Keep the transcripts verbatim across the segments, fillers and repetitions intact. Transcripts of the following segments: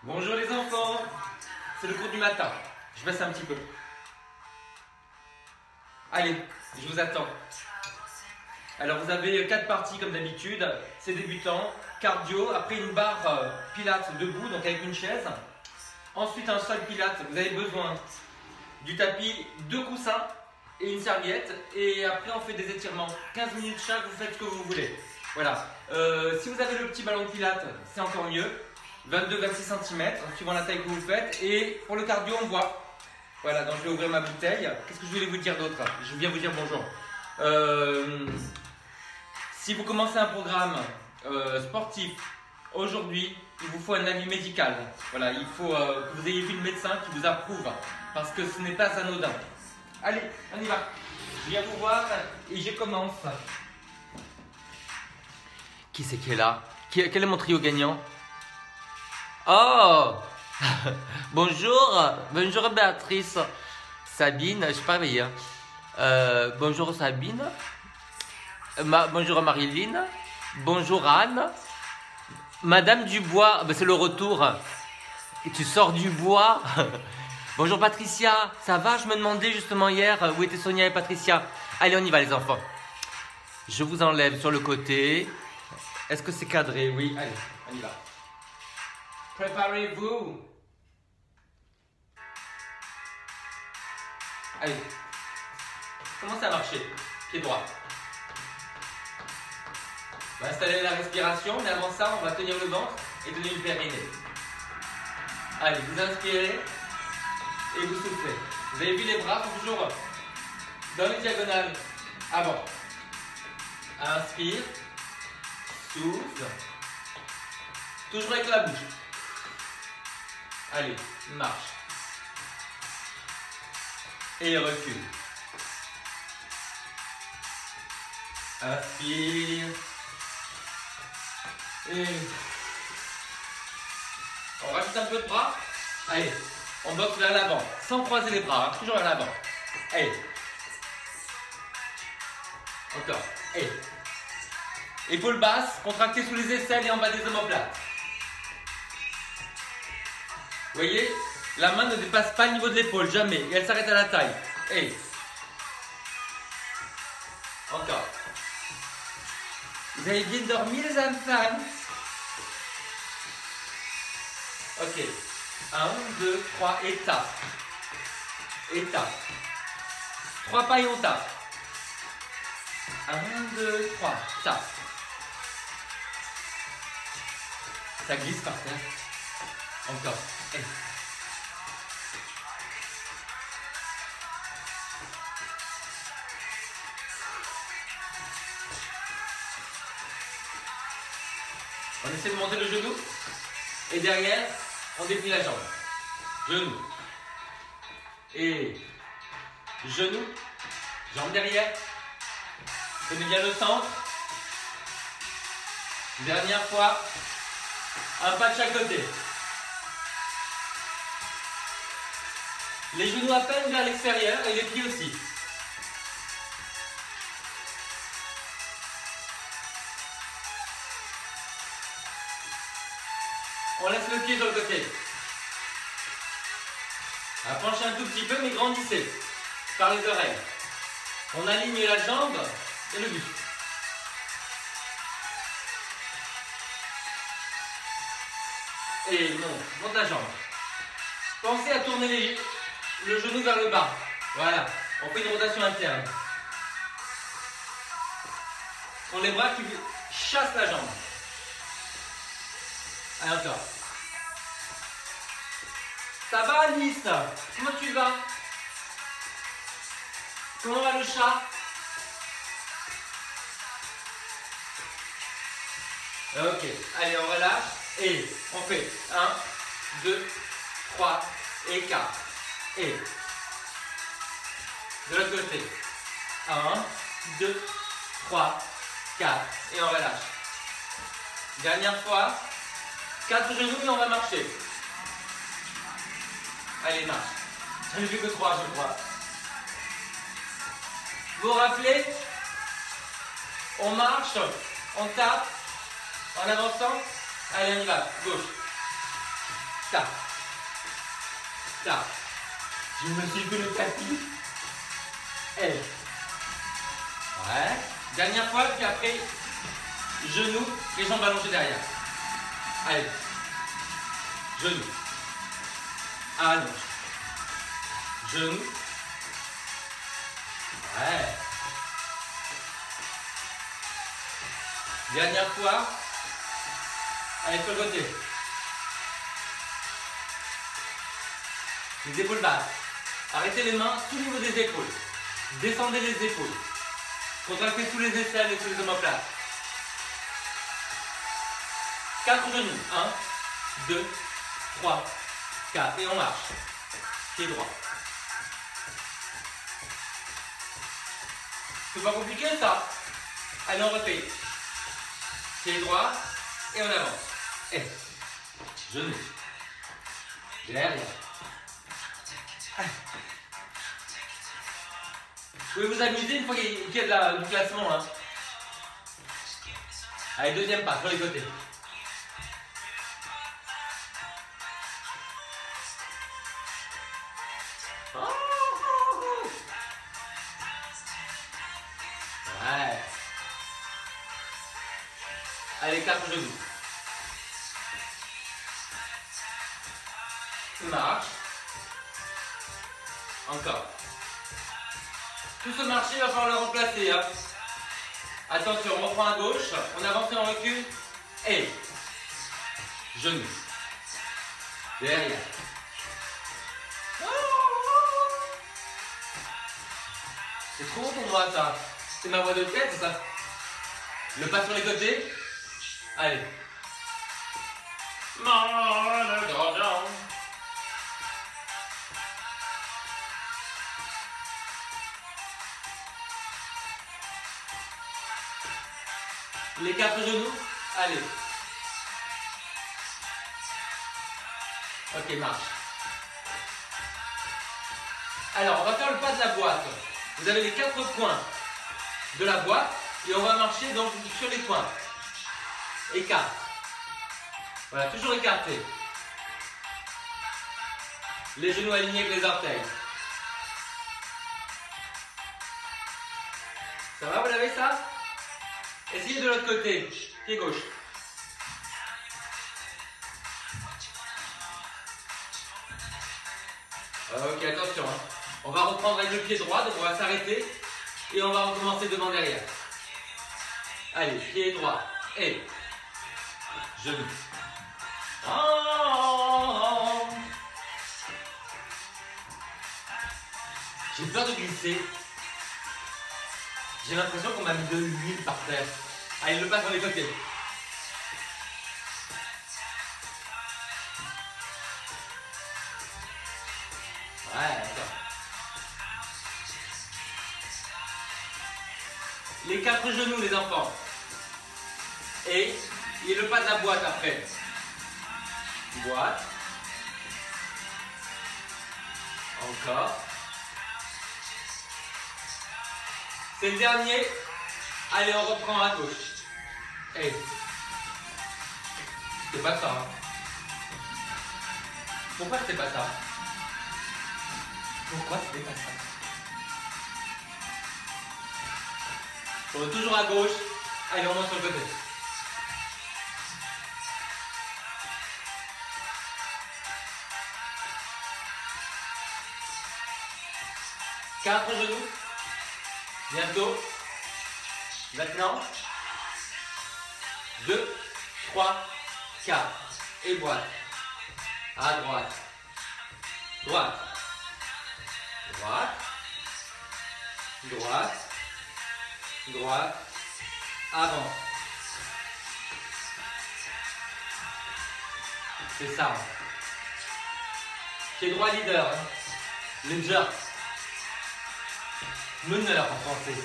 Bonjour les enfants, c'est le cours du matin. Je baisse un petit peu. Allez, je vous attends. Alors vous avez quatre parties comme d'habitude. C'est débutant, cardio, après une barre euh, pilates debout, donc avec une chaise. Ensuite un sol pilates, vous avez besoin du tapis, deux coussins et une serviette. Et après on fait des étirements. quinze minutes chaque, vous faites ce que vous voulez. Voilà. Euh, si vous avez le petit ballon de pilates, c'est encore mieux. vingt-deux à vingt-six centimètres, suivant la taille que vous faites. Et pour le cardio, on voit. Voilà, donc je vais ouvrir ma bouteille. Qu'est-ce que je voulais vous dire d'autre? Je viens vous dire bonjour. Euh, si vous commencez un programme euh, sportif aujourd'hui, il vous faut un avis médical. Voilà, il faut euh, que vous ayez vu le médecin qui vous approuve. Parce que ce n'est pas anodin. Allez, on y va. Je viens vous voir et je commence. Qui c'est qui est là? qui, Quel est mon trio gagnant? Oh bonjour, bonjour Béatrice, Sabine, je sais pas veiller. Euh, bonjour Sabine, Ma, bonjour Marilyn, bonjour Anne, Madame Dubois, ben c'est le retour, et tu sors du bois. Bonjour Patricia, ça va? Je me demandais justement hier où étaient Sonia et Patricia. Allez, on y va les enfants. Je vous enlève sur le côté. Est-ce que c'est cadré? Oui, allez, on y va. Préparez-vous. Allez. Commencez à marcher. Pied droit. On va installer la respiration, mais avant ça, on va tenir le ventre et donner le périnée. Allez, vous inspirez et vous soufflez. Vous avez vu les bras sont toujours dans les diagonales avant. Inspire. Souffle. Toujours avec la bouche. Allez, marche. Et recule. Inspire. Et on rajoute un peu de bras. Allez, on boxe vers l'avant, sans croiser les bras, hein, toujours vers l'avant. Allez. Encore. Allez. Épaules basses, contractées sous les aisselles et en bas des omoplates. Vous voyez, la main ne dépasse pas le niveau de l'épaule, jamais. Et elle s'arrête à la taille. Et encore. Vous avez bien dormi les enfants? Ok. Un, deux, trois, et tape. Et tape. Trois pas et on tape. Un, deux, trois, tape. Ça glisse par terre. Encore. Hey. On essaie de monter le genou. Et derrière, on déplie la jambe. Genou. Et genou. Jambe derrière. Tenez bien le centre. Dernière fois. Un pas de chaque côté. Les genoux à peine vers l'extérieur et les pieds aussi. On laisse le pied sur le côté. Penchez un tout petit peu mais grandissez par les oreilles. On aligne la jambe et le buste. Et monte, monte la jambe. Pensez à tourner les, le genou vers le bas. Voilà, on fait une rotation interne. Pour les bras qui chassent la jambe. Allez, encore. Ça va Alice? Comment tu vas? Comment va le chat? Ok, allez on relâche et on fait un, deux, trois et quatre. Et de l'autre côté. un, deux, trois, quatre. Et on relâche. Dernière fois. quatre genoux et on va marcher. Allez, marche. J'en ai vu que trois, je crois. Vous vous rappelez? On marche, on tape, en avançant. Allez, on y va. Gauche. quatre, quatre. Je me suis fait le tapis. Et. Ouais. Dernière fois, puis après, genoux, les jambes allongées derrière. Allez. Genoux. Allonge. Genoux. Ouais. Dernière fois. Allez, sur le côté. Les épaules basses. Arrêtez les mains sous le niveau des épaules. Descendez les épaules. Contractez sous les aisselles et sous les omoplates. Quatre genoux. un, deux, trois, quatre. Et on marche. Pied droit. C'est pas compliqué ça. Allez, on refait. Pied droit. Et on avance. Et. Genoux. Derrière. Vous pouvez vous amuser une fois qu'il y a de la, du classement. Hein. Allez, deuxième pas sur les côtés. Ouais. Allez, quatre genoux. Marche. Encore. Tout ce marché, il va falloir le remplacer. Hein. Attention, on reprend à gauche. On avance et on recule. Et. Genoux. Derrière. C'est trop pour moi ça. C'est ma voix de tête, c'est ça. Le pas sur les côtés. Allez. Les quatre genoux. Allez. Ok, marche. Alors, on va faire le pas de la boîte. Vous avez les quatre coins de la boîte et on va marcher donc sur les coins. Écarte. Voilà, toujours écarté. Les genoux alignés avec les orteils. Ça va, vous l'avez ça? Essayez de l'autre côté, pied gauche. Ok, attention. Hein. On va reprendre avec le pied droit, donc on va s'arrêter. Et on va recommencer devant derrière. Allez, pied droit. Et. Genou. Oh. J'ai peur de glisser. J'ai l'impression qu'on m'a mis de l'huile par terre. Allez, le pas sur les côtés. Ouais, d'accord. Les quatre genoux, les enfants. Et il y a le pas de la boîte après. Boîte. Encore. C'est le dernier. Allez, on reprend à gauche. Et c'est pas ça. Hein. Pourquoi c'est pas ça? Pourquoi c'était pas ça? On est toujours à gauche. Allez, on monte sur le côté. Quatre genoux. Bientôt. Maintenant. Deux, trois, quatre. Et boîte. À droite. Droite. Droite. Droite. Droite. Avant. C'est ça. Pied droit leader. Hein. Leader. Meneur en français.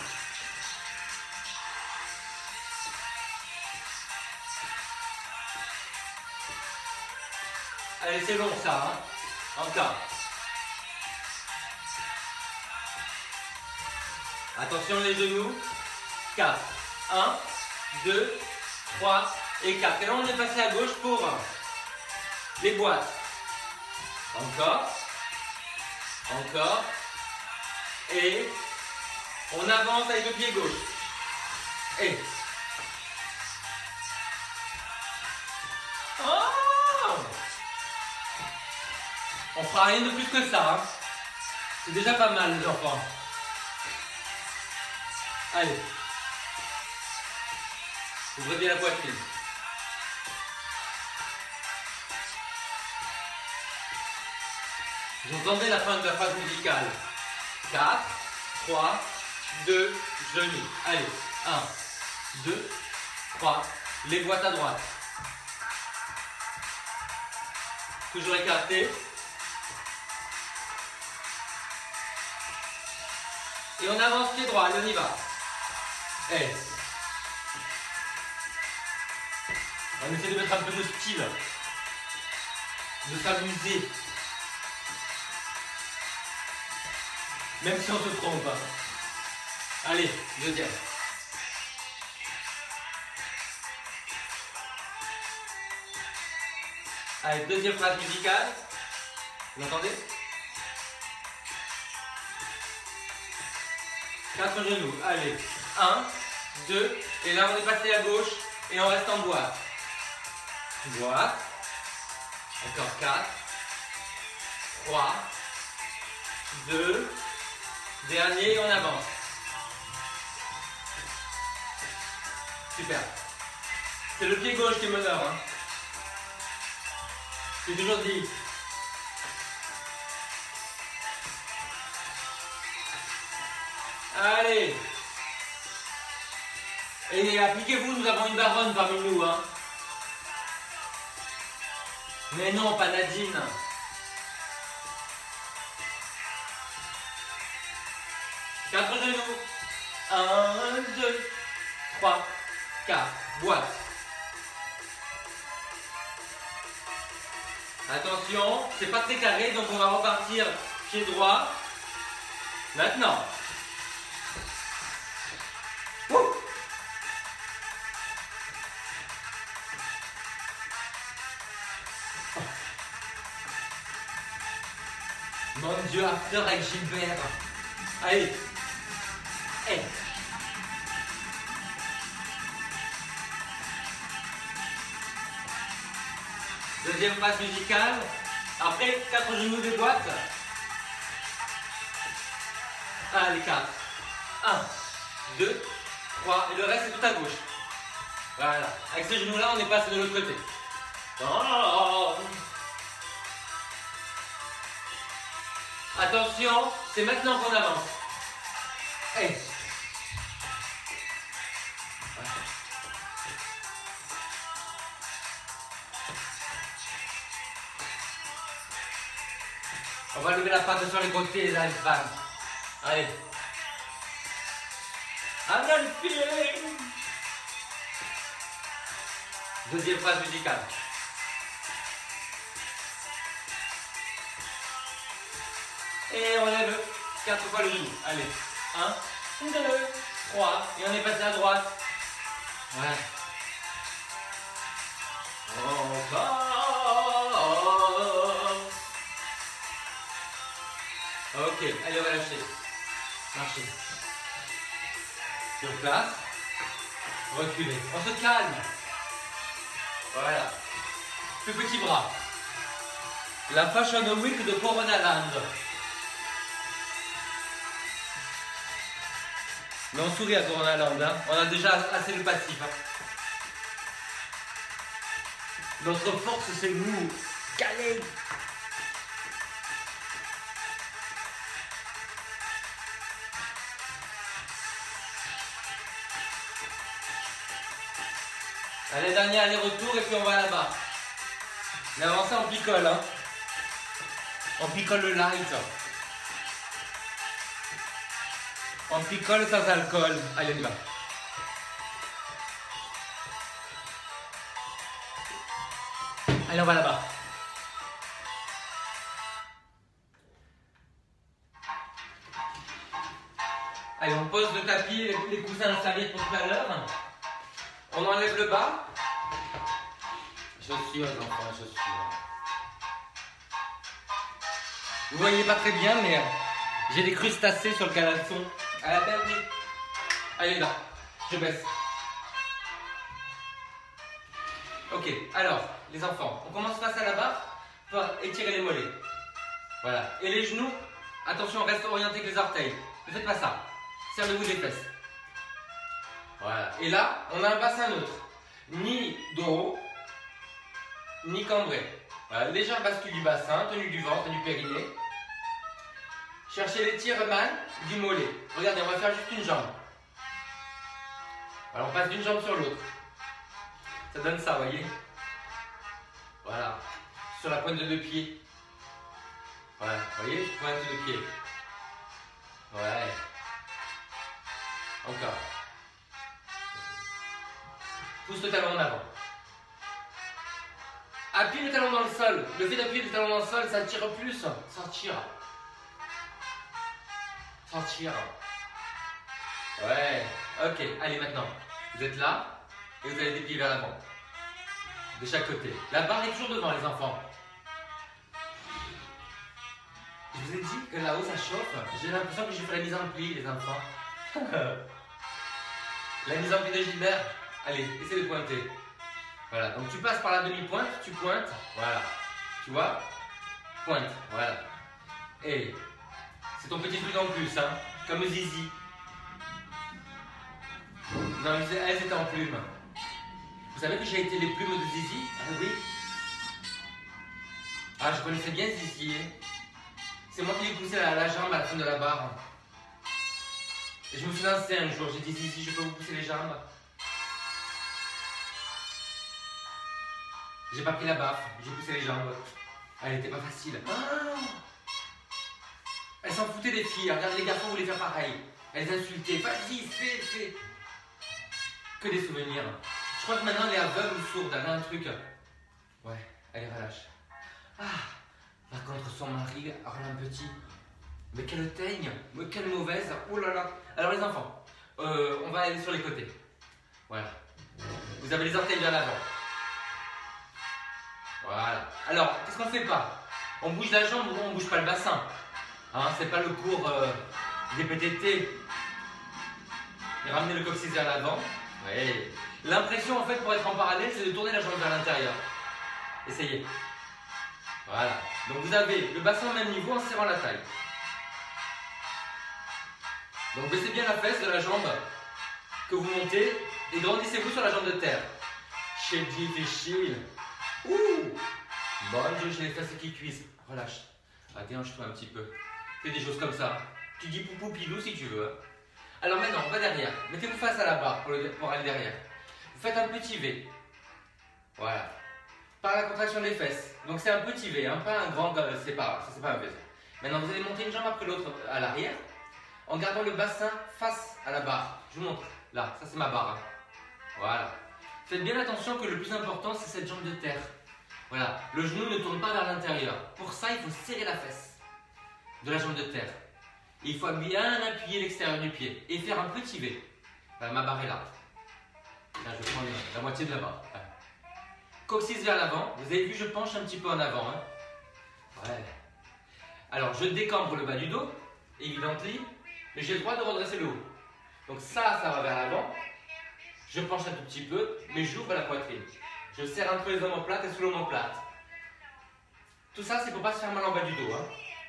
Allez, c'est long ça. Hein. Encore. Attention les genoux. quatre. un, deux, trois et quatre. Et là on est passé à gauche pour les boîtes. Encore. Encore. Et on avance avec le pied gauche. Et. Oh, on fera rien de plus que ça. Hein. C'est déjà pas mal les enfants. Allez. Ouvrez bien la poitrine. Vous entendez la fin de la phrase musicale. quatre, trois, deux, genoux. Allez. un, deux, trois. Les boîtes à droite. Toujours écarté. Et on avance pied droit. Allez, on y va. Hey. On essaie de mettre un peu de style. De s'amuser. Même si on se trompe. Allez, deuxième. Allez, deuxième phrase musicale. Vous entendez? Quatre genoux. Allez. Un, deux. Et là, on est passé à gauche. Et on reste en boîte. Boîte. Encore quatre. Trois. Deux. Dernier, on avance. Super. C'est le pied gauche qui est meneur. Hein. C'est toujours dit. Allez. Et appliquez-vous, nous avons une baronne parmi nous. Hein. Mais non, pas Nadine. Quatre genoux. Un, deux, trois, quatre. Boîte. Attention, c'est pas très carré, donc on va repartir pied droit. Maintenant. Ouh. Mon Dieu, after avec Gilbert. Allez. Hey. Deuxième phase musicale. Après, quatre genoux de boîte. Allez, quatre. un, deux, trois. Et le reste, c'est tout à gauche. Voilà. Avec ces genoux-là, on est passé de l'autre côté. Oh. Attention, c'est maintenant qu'on avance. Hey. On va lever la patte sur les côtés, les femmes. Allez. I'm not feeling. Deuxième phrase musicale. Et on lève quatre fois le genou. Allez. un, deux, trois. Et on est passé à droite. Ouais. Encore. Ok, allez, on va lâcher. Marchez. Sur place. Reculez. On se calme. Voilà. Plus petit bras. La Fashion Week de Corona Land. Mais on sourit à Corona Land. Hein. On a déjà assez le passif. Hein. Notre force, c'est nous. Calez. Allez, dernier aller-retour et puis on va là-bas. Mais avant ça, on picole. Hein. On picole le light. On picole sans alcool. Allez, on y va. Allez, on va là-bas. Allez, on pose le tapis, les, les coussins, la serviette pour tout à l'heure. On enlève le bas. Chaussures, les enfants, chaussures. Vous voyez pas très bien, mais j'ai des crustacés sur le caleçon. Ah ben oui. Allez là, je baisse. Ok, alors, les enfants, on commence face à la barre pour étirer les mollets. Voilà. Et les genoux, attention, reste orienté avec les orteils. Ne faites pas ça. Servez-vous des fesses. Voilà. Et là, on a un bassin neutre. Ni dos haut, ni cambré. Voilà. Légère bascule du bassin, tenue du ventre, du périnée. Cherchez l'étirement du mollet. Regardez, on va faire juste une jambe. Alors, on passe d'une jambe sur l'autre. Ça donne ça, vous voyez? Voilà. Sur la pointe de deux pieds. Voilà. Vous voyez? Pointe de pied. Ouais. Encore. Pousse le talon en avant. Appuie le talon dans le sol. Le fait d'appuyer le talon dans le sol, ça tire plus. Ça tire. Ça tire. Ouais. Ok. Allez, maintenant. Vous êtes là et vous allez déplier vers l'avant. De chaque côté. La barre est toujours devant, les enfants. Je vous ai dit que là-haut, ça chauffe. J'ai l'impression que j'ai fait la mise en pli, les enfants. La mise en pli de Gilbert. Allez, essaie de pointer. Voilà, donc tu passes par la demi-pointe, tu pointes, voilà. Tu vois? Pointe, voilà. Et c'est ton petit truc en plus, hein, comme Zizi. Non, elles étaient en plume. Vous savez que j'ai été les plumes de Zizi? Ah oui? Ah, je connaissais bien Zizi. C'est moi qui lui poussais la, la jambe à la fin de la barre. Et je me suis lancé un jour, j'ai dit Zizi, je peux vous pousser les jambes? J'ai pas pris la baffe, j'ai poussé les jambes. Elle était pas facile. Ah, elles s'en foutaient des filles. Regardez, les garçons voulaient faire pareil. Elles insultaient. Vas-y, fais, fais. Que des souvenirs. Je crois que maintenant elle est aveugle ou sourde. Elle a un truc. Ouais, elle est relâche. Ah, par contre, son mari, Arlin Petit. Mais quelle teigne. Mais quelle mauvaise. Oh là là. Alors, les enfants, euh, on va aller sur les côtés. Voilà. Vous avez les orteils vers l'avant. Voilà. Alors, qu'est-ce qu'on ne fait pas? On bouge la jambe ou on ne bouge pas le bassin. Hein, c'est pas le cours euh, des P T T. Et ramener le coccyx vers l'avant. Oui. L'impression, en fait, pour être en parallèle, c'est de tourner la jambe vers l'intérieur. Essayez. Voilà. Donc, vous avez le bassin au même niveau en serrant la taille. Donc, baissez bien la fesse de la jambe que vous montez et grandissez-vous sur la jambe de terre. C'est difficile. Ouh! Bon Dieu, j'ai les fesses qui cuisent. Relâche. Ah, déhanche-toi un petit peu. Fais des choses comme ça. Tu dis poupou pilou si tu veux. Alors maintenant, on va derrière. Mettez-vous face à la barre pour, le, pour aller derrière. Vous faites un petit V. Voilà. Par la contraction des fesses. Donc c'est un petit V, hein, pas un grand. C'est pas, ça c'est pas un V. Maintenant, vous allez monter une jambe après l'autre à l'arrière en gardant le bassin face à la barre. Je vous montre. Là, ça c'est ma barre. Hein. Voilà. Faites bien attention que le plus important, c'est cette jambe de terre. Voilà, le genou ne tourne pas vers l'intérieur. Pour ça, il faut serrer la fesse de la jambe de terre. Et il faut bien appuyer l'extérieur du pied et faire un petit V. Voilà, ma barre est là. Là, je prends la moitié de la barre. Voilà. Coccyx vers l'avant. Vous avez vu, je penche un petit peu en avant. Hein. Ouais. Alors, je décambre le bas du dos, évidently, mais j'ai le droit de redresser le haut. Donc ça, ça va vers l'avant. Je penche un tout petit peu, mais j'ouvre la poitrine. Je serre entre les omoplates et sous l'omoplate. Tout ça, c'est pour ne pas se faire mal en bas du dos. Hein.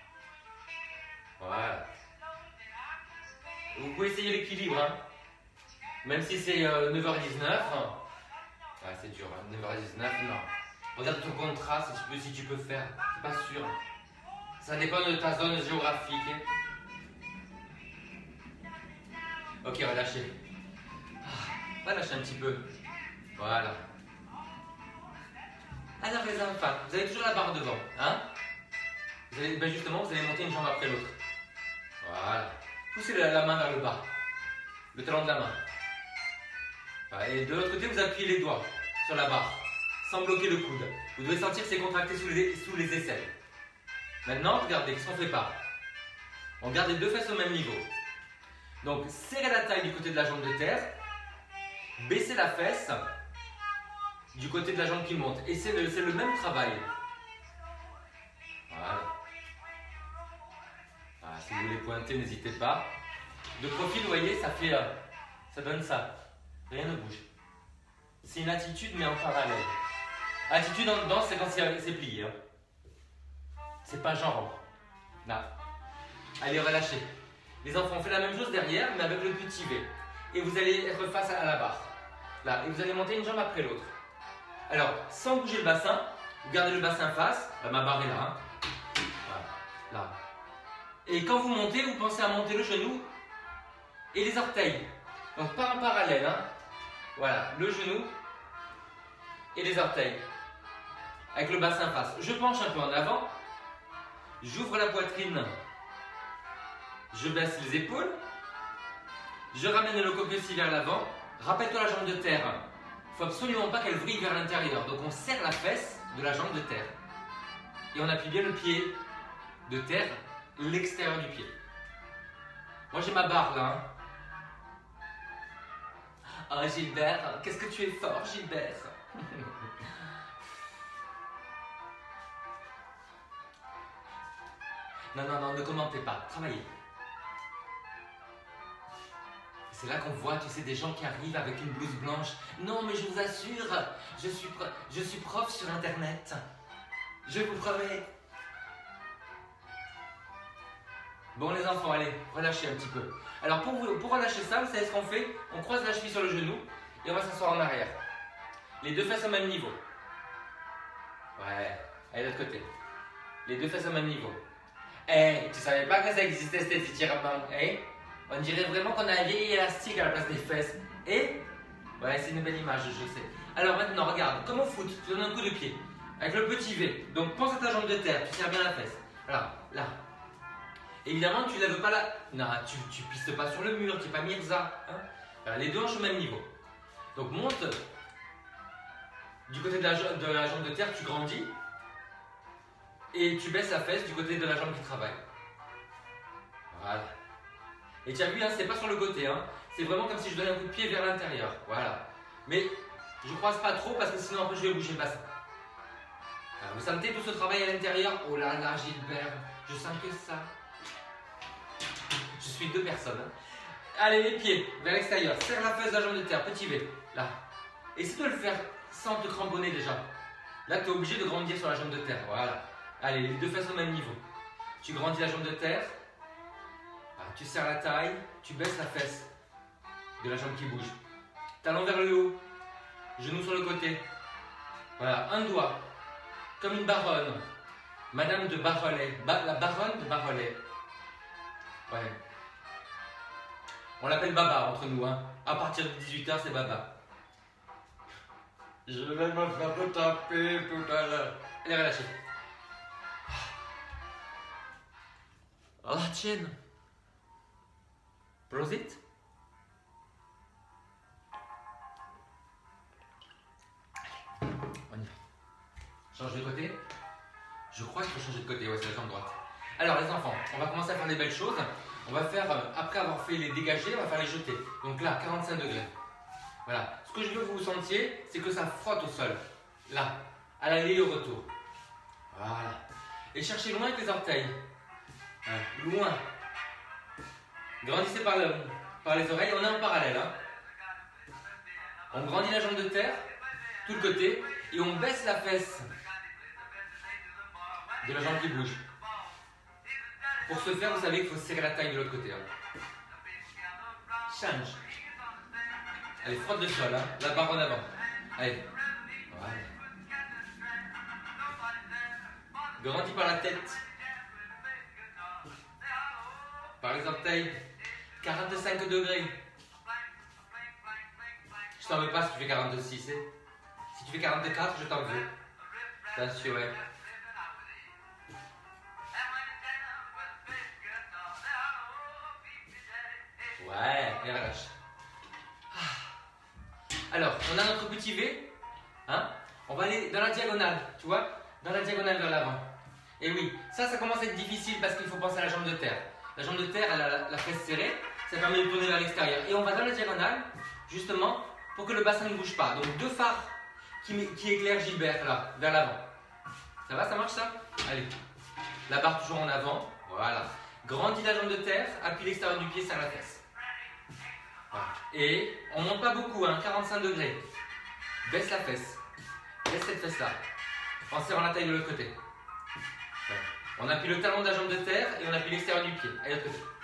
Voilà. Vous pouvez essayer l'équilibre. Hein. Même si c'est euh, neuf heures dix-neuf. Hein. Ah, c'est dur. Hein. neuf heures dix-neuf, non. Regarde ton contrat si tu peux, si tu peux faire. C'est pas sûr. Ça dépend de ta zone géographique. Ok, relâchez. Ah, relâchez un petit peu. Voilà. Alors les enfants, vous avez toujours la barre devant, hein? Vous allez, ben justement, vous allez monter une jambe après l'autre. Voilà. Poussez la, la main vers le bas. Le talon de la main. Voilà. Et de l'autre côté, vous appuyez les doigts sur la barre, sans bloquer le coude. Vous devez sentir que c'est contracté sous les, sous les aisselles. Maintenant, regardez, qu'est-ce qu'on ne fait pas? On garde les deux fesses au même niveau. Donc, serrez la taille du côté de la jambe de terre. Baissez la fesse du côté de la jambe qui monte. Et c'est le, le même travail. Voilà. Si vous voulez pointer, n'hésitez pas. De profil, vous voyez, ça fait, euh, ça donne ça. Rien ne bouge. C'est une attitude, mais en parallèle. Attitude en danse, c'est quand c'est plié. Hein. C'est pas genre. Là. Allez, relâchez. Les enfants, on fait la même chose derrière, mais avec le petit V. Et vous allez être face à la barre. Là. Et vous allez monter une jambe après l'autre. Alors, sans bouger le bassin, vous gardez le bassin face. Là, ma barre est là. Hein. Voilà. Là. Et quand vous montez, vous pensez à monter le genou et les orteils. Donc, pas en parallèle. Hein. Voilà. Le genou et les orteils. Avec le bassin face. Je penche un peu en avant. J'ouvre la poitrine. Je baisse les épaules. Je ramène le copieux vers l'avant. Rappelle-toi la jambe de terre. Il ne faut absolument pas qu'elle vrille vers l'intérieur. Donc on serre la fesse de la jambe de terre. Et on appuie bien le pied de terre, l'extérieur du pied. Moi j'ai ma barre là. Ah oh, Gilbert, qu'est-ce que tu es fort Gilbert. Non, non, non, ne commentez pas. Travaillez. C'est là qu'on voit, tu sais, des gens qui arrivent avec une blouse blanche. Non, mais je vous assure, je suis, je suis prof sur Internet. Je vous promets. Bon, les enfants, allez, relâchez un petit peu. Alors, pour, vous, pour relâcher ça, vous savez ce qu'on fait? On croise la cheville sur le genou et on va s'asseoir en arrière. Les deux fesses au même niveau. Ouais, allez, de l'autre côté. Les deux fesses au même niveau. Eh, hey, tu savais pas que ça existait cet étirement, eh? On dirait vraiment qu'on a un vieil élastique à la place des fesses. Et ouais, c'est une belle image, je sais. Alors maintenant, regarde, comme au foot, tu donnes un coup de pied. Avec le petit V. Donc pense à ta jambe de terre, tu serres bien la fesse. Voilà, là. Évidemment, tu ne lèves pas la... Non, tu ne pistes pas sur le mur, tu n'es pas Mirza. Hein. Alors, les deux hanches au même niveau. Donc monte. Du côté de la, de la jambe de terre, tu grandis. Et tu baisses la fesse du côté de la jambe qui travaille. Voilà. Et tu as vu, hein, c'est pas sur le côté, hein. C'est vraiment comme si je donnais un coup de pied vers l'intérieur. Voilà. Mais je croise pas trop parce que sinon après je vais bouger le bassin. Alors, vous sentez tout ce travail à l'intérieur? Oh là là, Gilbert, je sens que ça. Je suis deux personnes. Hein. Allez, les pieds vers l'extérieur. Serre la fesse de la jambe de terre, petit V. Là. Essaie de le faire sans te cramponner déjà. Là, tu es obligé de grandir sur la jambe de terre. Voilà. Allez, les deux fesses au même niveau. Tu grandis la jambe de terre. Tu serres la taille, tu baisses la fesse de la jambe qui bouge. Talon vers le haut, genou sur le côté. Voilà, un doigt, comme une baronne. Madame de Barrelet, ba la baronne de Barrelet. Ouais. On l'appelle Baba entre nous, hein. À partir de dix-huit heures, c'est Baba. Je vais me faire taper tout à l'heure. Allez, relâchez. Oh, la tienne. Prosit. Allez, on y va. Change de côté. Je crois qu'il faut changer de côté, ouais, c'est la jambe droite. Alors les enfants, on va commencer à faire des belles choses. On va faire, après avoir fait les dégagés, on va faire les jeter. Donc là, quarante-cinq degrés. Voilà. Ce que je veux que vous sentiez, c'est que ça frotte au sol. Là, à l'aller et au retour. Voilà. Et cherchez loin avec les orteils. Voilà. Loin. Grandissez par, le, par les oreilles, on est en parallèle. Hein. On grandit la jambe de terre, tout le côté, et on baisse la fesse de la jambe qui bouge. Pour ce faire, vous savez qu'il faut serrer la taille de l'autre côté. Hein. Change. Allez, frotte le sol, hein. La barre en avant. Allez. Voilà. Grandis par la tête. Par les orteils. quarante-cinq degrés. Je t'en veux pas si tu fais quarante-six. Hein. Si tu fais quarante-quatre, je t'en veux. Attention, ouais. Ouais, et relâche. Alors, on a notre petit V. Hein? On va aller dans la diagonale, tu vois? Dans la diagonale vers l'avant. Et oui, ça, ça commence à être difficile parce qu'il faut penser à la jambe de terre. La jambe de terre, elle a la, la fesse serrée. Ça permet de tourner vers l'extérieur. Et on va dans la diagonale, justement, pour que le bassin ne bouge pas. Donc, deux phares qui, qui éclairent Gilbert, là, vers l'avant. Ça va, ça marche, ça? Allez. La barre toujours en avant. Voilà. grandis la jambe de terre, appuie l'extérieur du pied, serre la fesse. Voilà. Et on ne monte pas beaucoup, hein, quarante-cinq degrés. Baisse la fesse. Baisse cette fesse-là. En serrant la taille de l'autre côté. Voilà. On appuie le talon de la jambe de terre et on appuie l'extérieur du pied. Allez, l'autre côté.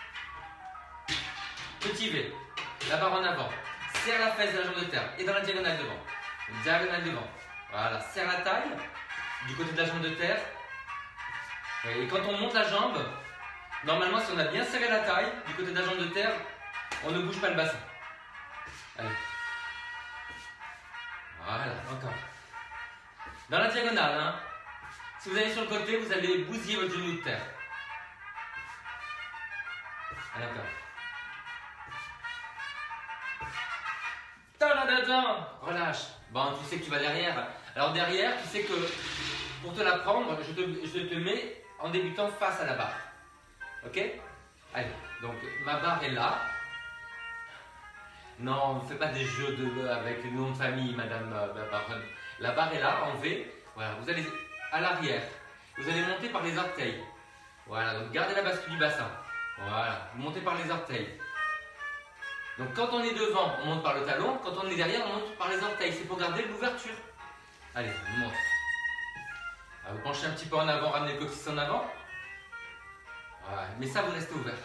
Petit V. La barre en avant. Serre la fesse de la jambe de terre. Et dans la diagonale devant. Une diagonale devant. Voilà. Serre la taille du côté de la jambe de terre. Et quand on monte la jambe, normalement, si on a bien serré la taille du côté de la jambe de terre, on ne bouge pas le bassin. Allez. Voilà, encore. Dans la diagonale, hein. Si vous allez sur le côté, vous allez bousiller votre genou de terre. Allez, encore. Relâche. Bon, tu sais que tu vas derrière. Alors derrière, tu sais que pour te la prendre, je te, je te mets en débutant face à la barre. Ok? Allez, donc ma barre est là. Non, on ne fait pas des jeux de avec le nom de famille, madame euh, Baronne. La barre est là, en V. Voilà, vous allez à l'arrière. Vous allez monter par les orteils. Voilà, donc gardez la bascule du bassin. Voilà, vous montez par les orteils. Donc quand on est devant, on monte par le talon. Quand on est derrière, on monte par les orteils. C'est pour garder l'ouverture. Allez, je monte. Ah, vous penchez un petit peu en avant, ramenez le coccyx en avant. Voilà, mais ça, vous restez ouvert.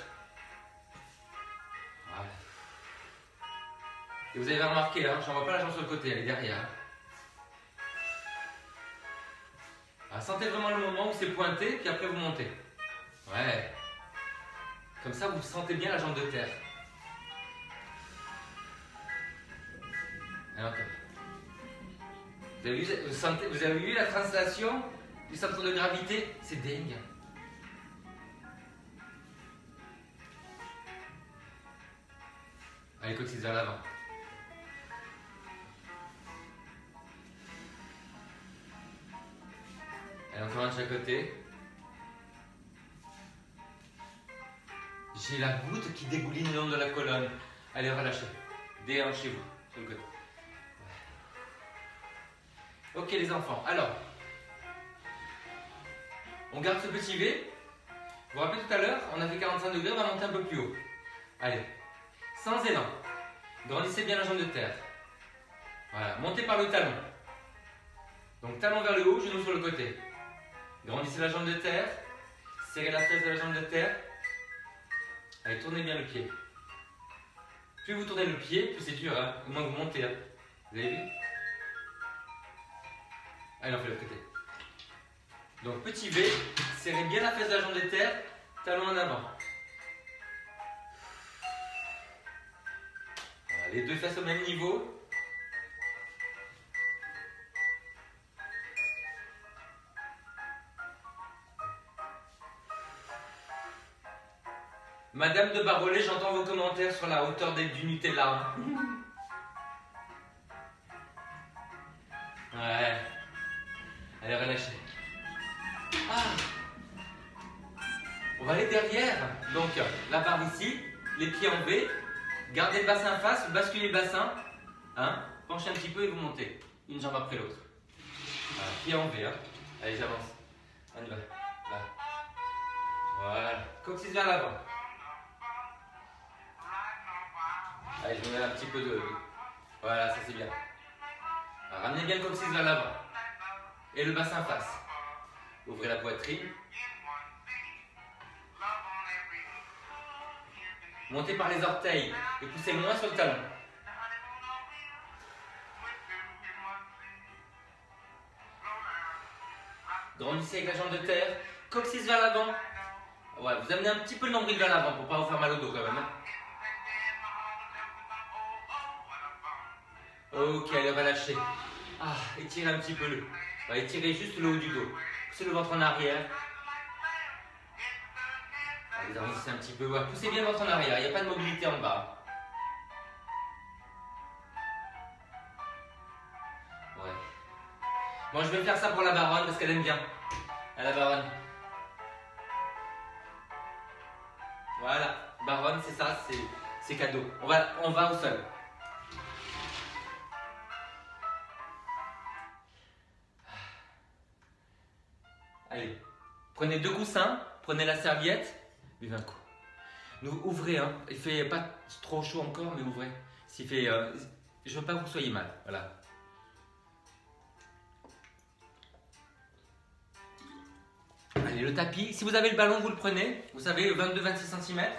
Voilà. Et vous avez remarqué, hein, je n'envoie pas la jambe sur le côté, elle est derrière. Ah, sentez vraiment le moment où c'est pointé, puis après vous montez. Ouais. Comme ça, vous sentez bien la jambe de terre. Et encore. Vous avez, vu, vous, sentez, vous avez vu la translation du centre de gravité? C'est dingue. Allez, coccyx vers l'avant. Allez, encore un de chaque côté. J'ai la goutte qui dégouline le long de la colonne. Allez, relâchez. Déhanchez-vous sur le côté. Ok les enfants, alors, on garde ce petit V. Vous vous rappelez tout à l'heure, on a fait quarante-cinq degrés, on va monter un peu plus haut. Allez, sans élan. Grandissez bien la jambe de terre. Voilà, montez par le talon. Donc talon vers le haut, genou sur le côté. Grandissez la jambe de terre. Serrez la fesse de la jambe de terre. Allez, tournez bien le pied. Plus vous tournez le pied, plus c'est dur, hein, au moins vous montez. Hein. Vous avez vu? Allez, on fait l'autre côté. Donc petit V, serrez bien la fesse de la jambe de terre, talon en avant. Voilà, les deux fesses au même niveau. Madame de Barollet, j'entends vos commentaires sur la hauteur du Nutella. Ouais. Allez, relâchez. Ah. On va aller derrière. Donc, la barre ici, les pieds en V. Gardez le bassin face, basculez le bassin. Hein, penchez un petit peu et vous montez. Une jambe après l'autre. Voilà, pieds en V. Hein. Allez, j'avance. On y va. Là. Voilà. Coccyx vers l'avant. Allez, je me mets un petit peu de... Voilà, ça c'est bien. Alors, ramenez bien le coccyx vers l'avant. Et le bassin face. Ouvrez la poitrine. Montez par les orteils et poussez moins sur le talon. Grandissez avec la jambe de terre. Coccyx vers l'avant. Ouais, vous amenez un petit peu le nombril vers l'avant pour ne pas vous faire mal au dos quand même. Hein. Ok, allez, relâchez. Ah, étirez un petit peu le. Ouais, étirez juste le haut du dos. Poussez le ventre en arrière. Allez, avancez un petit peu. Ouais, poussez bien le ventre en arrière. Il n'y a pas de mobilité en bas. Ouais. Bon, je vais faire ça pour la baronne parce qu'elle aime bien. À la baronne. Voilà. Baronne, c'est ça, c'est cadeau. On va, on va au sol. Allez, prenez deux coussins, prenez la serviette, buvez un coup. Nous, ouvrez, hein. Il fait pas trop chaud encore, mais ouvrez. S'il fait, euh, je veux pas que vous soyez mal, voilà. Allez, le tapis, si vous avez le ballon, vous le prenez. Vous savez, vingt-deux à vingt-six centimètres.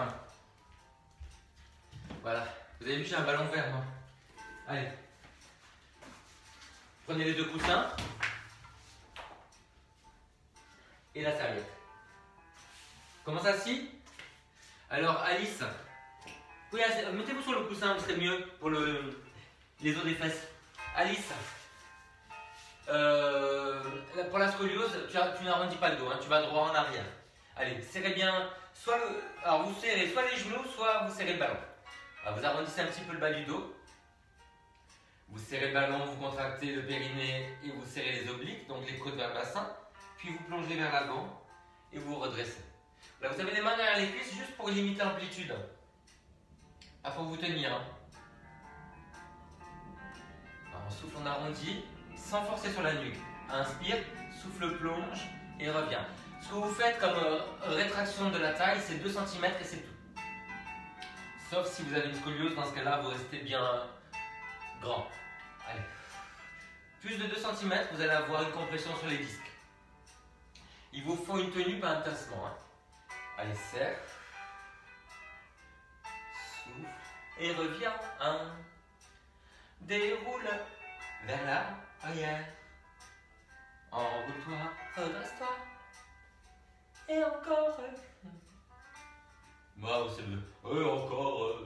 Voilà. Vous avez vu, j'ai un ballon vert, moi. Allez. Prenez les deux coussins. Et la serviette. Comment ça, si? Alors, Alice, oui, mettez-vous sur le coussin, ce serait mieux pour le, les os des fesses. Alice, euh, pour la scoliose, tu, tu n'arrondis pas le dos, hein, tu vas droit en arrière. Allez, serrez bien, soit le, alors vous serrez soit les genoux, soit vous serrez le ballon. Alors, vous arrondissez un petit peu le bas du dos. Vous serrez le ballon, vous contractez le périnée et vous serrez les obliques, donc les côtes vers le bassin. Puis vous plongez vers l'avant et vous redressez. Là, vous avez les mains derrière les cuisses juste pour limiter l'amplitude. Ah, faut vous tenir. Hein. Alors, on souffle, on arrondit, sans forcer sur la nuque. Inspire, souffle, plonge et revient. Ce que vous faites comme euh, rétraction de la taille, c'est deux centimètres et c'est tout. Sauf si vous avez une scoliose, dans ce cas-là, vous restez bien grand. Allez. Plus de deux centimètres, vous allez avoir une compression sur les disques. Il vous faut une tenue, pas un tassement. Hein. Allez, serre. Souffle. Et reviens. Un. Déroule vers l'arrière. Enroule-toi, redresse-toi. Et encore. Moi, c'est le. Et encore.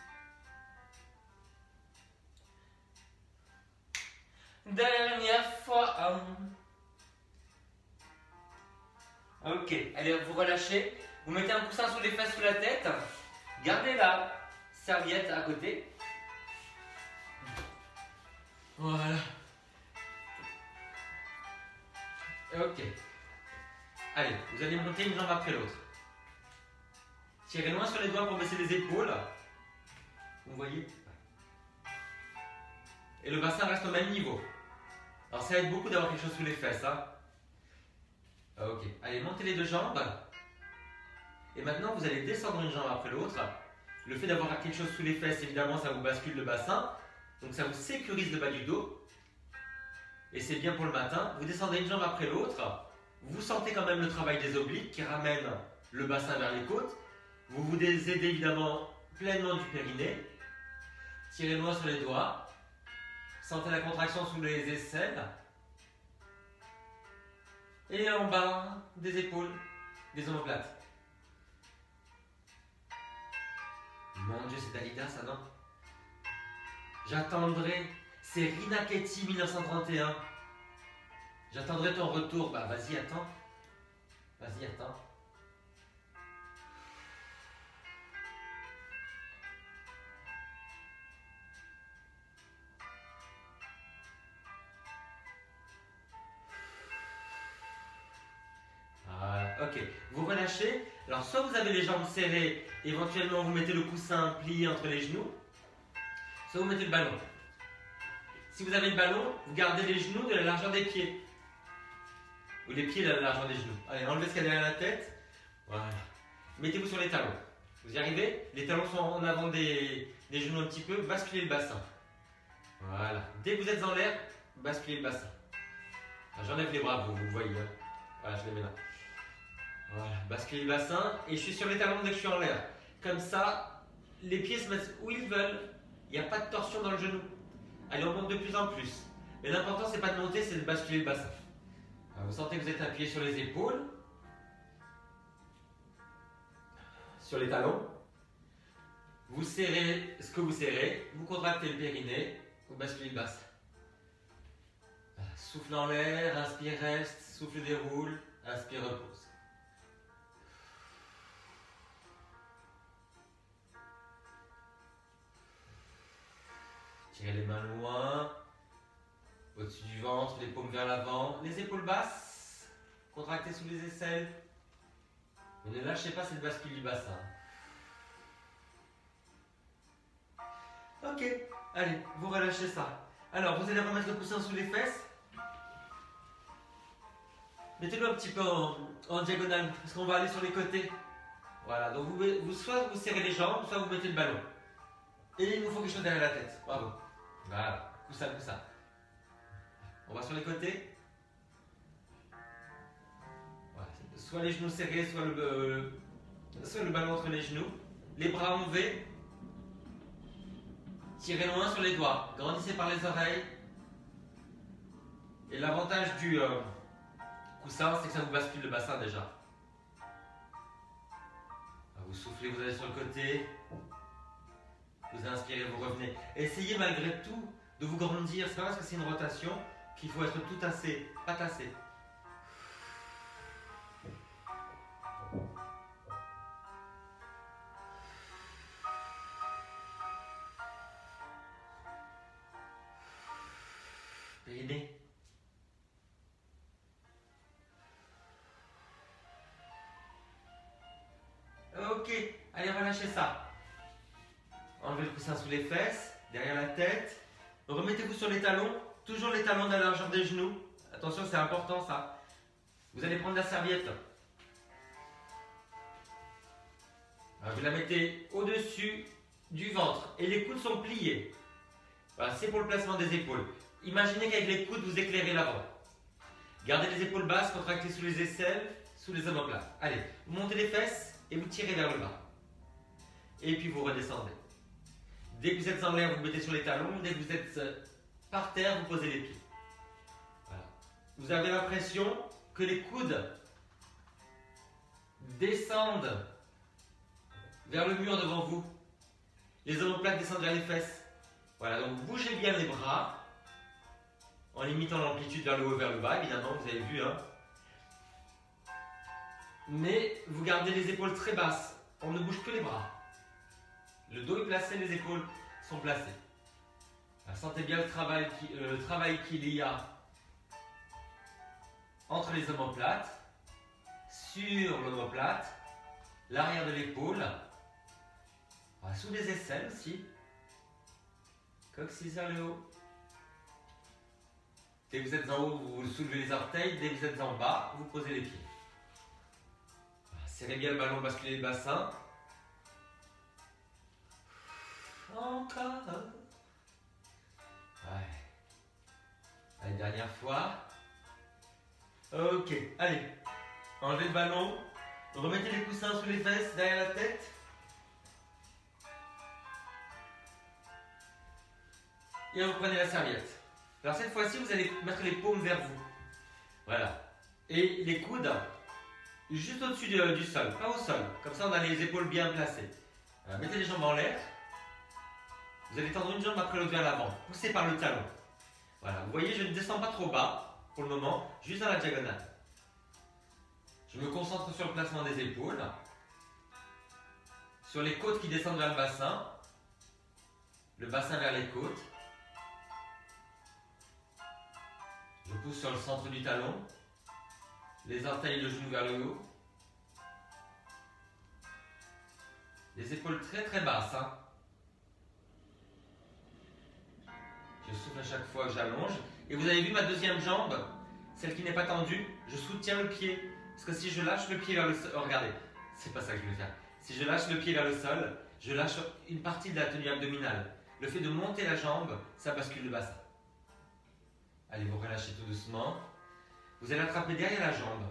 Dernière fois. Ok, allez, vous relâchez. Vous mettez un coussin sous les fesses, sous la tête. Gardez la serviette à côté. Voilà. Ok. Allez, vous allez monter une jambe après l'autre. Tirez loin sur les doigts pour baisser les épaules. Vous voyez? Et le bassin reste au même niveau. Alors ça aide beaucoup d'avoir quelque chose sous les fesses. Hein. Ok, allez, montez les deux jambes. Et maintenant, vous allez descendre une jambe après l'autre. Le fait d'avoir quelque chose sous les fesses, évidemment, ça vous bascule le bassin. Donc ça vous sécurise le bas du dos. Et c'est bien pour le matin. Vous descendez une jambe après l'autre. Vous sentez quand même le travail des obliques qui ramène le bassin vers les côtes. Vous vous aidez évidemment pleinement du périnée. Tirez loin sur les doigts. Sentez la contraction sous les aisselles. Et en bas des épaules, des omoplates. Mon Dieu, c'est Dalida ça, non? J'attendrai. C'est Rina Ketty mille neuf cent trente et un. J'attendrai ton retour. Bah vas-y, attends. Vas-y, attends. Voilà, ok. Vous relâchez. Alors, soit vous avez les jambes serrées, éventuellement vous mettez le coussin plié entre les genoux, soit vous mettez le ballon. Si vous avez le ballon, vous gardez les genoux de la largeur des pieds. Ou les pieds de la largeur des genoux. Allez, enlevez ce qu'il y a derrière la tête. Voilà. Mettez-vous sur les talons. Vous y arrivez? Les talons sont en avant des, des genoux un petit peu. Basculez le bassin. Voilà. Dès que vous êtes en l'air, basculez le bassin. J'enlève les bras, vous, vous voyez. Hein. Voilà, je les mets là. Voilà. Basculez le bassin. Et je suis sur les talons dès que je suis en l'air. Comme ça, les pieds se mettent où ils veulent. Il n'y a pas de torsion dans le genou. Allez, on monte de plus en plus. Mais l'important, c'est pas de monter, c'est de basculer le bassin. Alors, vous sentez que vous êtes appuyé sur les épaules, sur les talons. Vous serrez ce que vous serrez, vous contractez le périnée, vous basculez le bassin. Voilà. Souffle en l'air, inspire, reste, souffle, déroule, inspire, repose. Tirez les mains loin, au-dessus du ventre, les paumes vers l'avant, les épaules basses, contractez sous les aisselles. Mais ne lâchez pas cette bascule du bassin. Ok, allez, vous relâchez ça. Alors, vous allez remettre le coussin sous les fesses. Mettez-le un petit peu en, en diagonale, parce qu'on va aller sur les côtés. Voilà, donc vous, vous, soit vous serrez les jambes, soit vous mettez le ballon. Et il nous faut quelque chose derrière la tête. Bravo. Voilà, coussin, coussin. On va sur les côtés. Voilà. Soit les genoux serrés, soit le, euh, soit le ballon entre les genoux. Les bras enlevés. Tirez loin sur les doigts. Grandissez par les oreilles. Et l'avantage du euh, coussin, c'est que ça vous bascule le bassin déjà. Vous soufflez, vous allez sur le côté. Vous inspirez, vous revenez. Essayez malgré tout de vous grandir. C'est pas parce que c'est une rotation qu'il faut être tout tassé, pas tassé. Périnée. Ok, allez relâchez ça. Enlevez le coussin sous les fesses, derrière la tête. Remettez-vous sur les talons, toujours les talons dans la largeur des genoux. Attention, c'est important ça. Vous allez prendre la serviette. Alors, vous la mettez au-dessus du ventre et les coudes sont pliés. Voilà, c'est pour le placement des épaules. Imaginez qu'avec les coudes, vous éclairez l'avant. Gardez les épaules basses, contractez sous les aisselles, sous les omoplates. Allez, vous montez les fesses et vous tirez vers le bas. Et puis vous redescendez. Dès que vous êtes en l'air, vous vous mettez sur les talons. Dès que vous êtes par terre, vous posez les pieds. Voilà. Vous avez l'impression que les coudes descendent vers le mur devant vous. Les omoplates descendent vers les fesses. Voilà, donc bougez bien les bras en limitant l'amplitude vers le haut et vers le bas, évidemment, vous avez vu. Hein. Mais vous gardez les épaules très basses. On ne bouge que les bras. Le dos est placé, les épaules sont placées. Alors, sentez bien le travail qui, euh, le travail qu'il y a entre les omoplates, sur l'omoplate, l'arrière de l'épaule, sous les aisselles aussi, coccyx vers le haut. Dès que vous êtes en haut, vous soulevez les orteils. Dès que vous êtes en bas, vous posez les pieds. Serrez bien le ballon, basculez le bassin. Encore. Ouais. Allez, dernière fois. Ok, allez. Enlevez le ballon. Remettez les coussins sous les fesses, derrière la tête. Et vous prenez la serviette. Alors cette fois-ci, vous allez mettre les paumes vers vous. Voilà. Et les coudes juste au-dessus du, du sol, pas au sol. Comme ça, on a les épaules bien placées. Alors, mettez les jambes en l'air. Vous allez tendre une jambe après l'autre vers l'avant. Poussez par le talon. Voilà. Vous voyez, je ne descends pas trop bas pour le moment, juste dans la diagonale. Je me concentre sur le placement des épaules, sur les côtes qui descendent vers le bassin, le bassin vers les côtes. Je pousse sur le centre du talon, les orteils et le genou vers le haut. Les épaules très très basses. Hein. Je souffle à chaque fois que j'allonge. Et vous avez vu ma deuxième jambe, celle qui n'est pas tendue, je soutiens le pied. Parce que si je lâche le pied vers le sol, oh, regardez, c'est pas ça que je veux faire. Si je lâche le pied vers le sol, je lâche une partie de la tenue abdominale. Le fait de monter la jambe, ça bascule le bassin. Allez, vous relâchez tout doucement. Vous allez attraper derrière la jambe.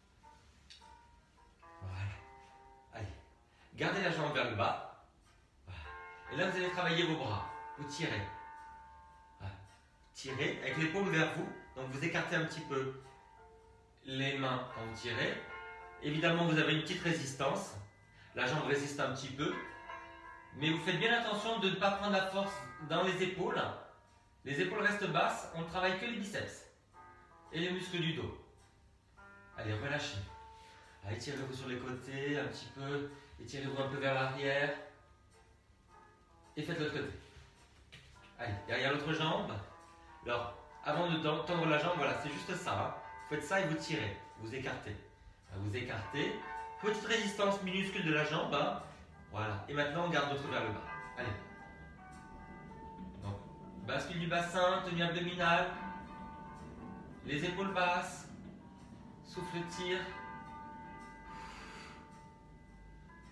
Voilà. Allez. Gardez la jambe vers le bas. Voilà. Et là, vous allez travailler vos bras. Vous tirez. Voilà. Tirez avec les paumes vers vous. Donc, vous écartez un petit peu les mains quand vous tirez. Évidemment, vous avez une petite résistance. La jambe résiste un petit peu. Mais vous faites bien attention de ne pas prendre la force dans les épaules. Les épaules restent basses, on ne travaille que les biceps et les muscles du dos. Allez, relâchez. Allez, étirez-vous sur les côtés un petit peu, étirez-vous un peu vers l'arrière et faites l'autre côté. Allez, derrière l'autre jambe. Alors, avant de tendre la jambe, voilà, c'est juste ça. Hein. Vous faites ça et vous tirez, vous écartez. Vous écartez. Petite résistance minuscule de la jambe. Hein. Voilà, et maintenant on garde l'autre vers le bas. Allez. Donc, bascule du bassin, tenue abdominale, les épaules basses, souffle, tire.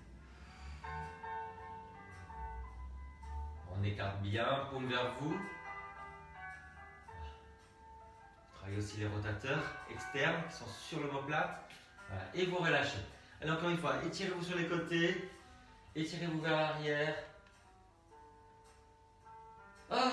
écarte bien, paume vers vous. Travaillez aussi les rotateurs externes qui sont sur l'omoplate. Voilà. Et vous relâchez. Alors encore une fois, étirez-vous sur les côtés, étirez-vous vers l'arrière. Ah.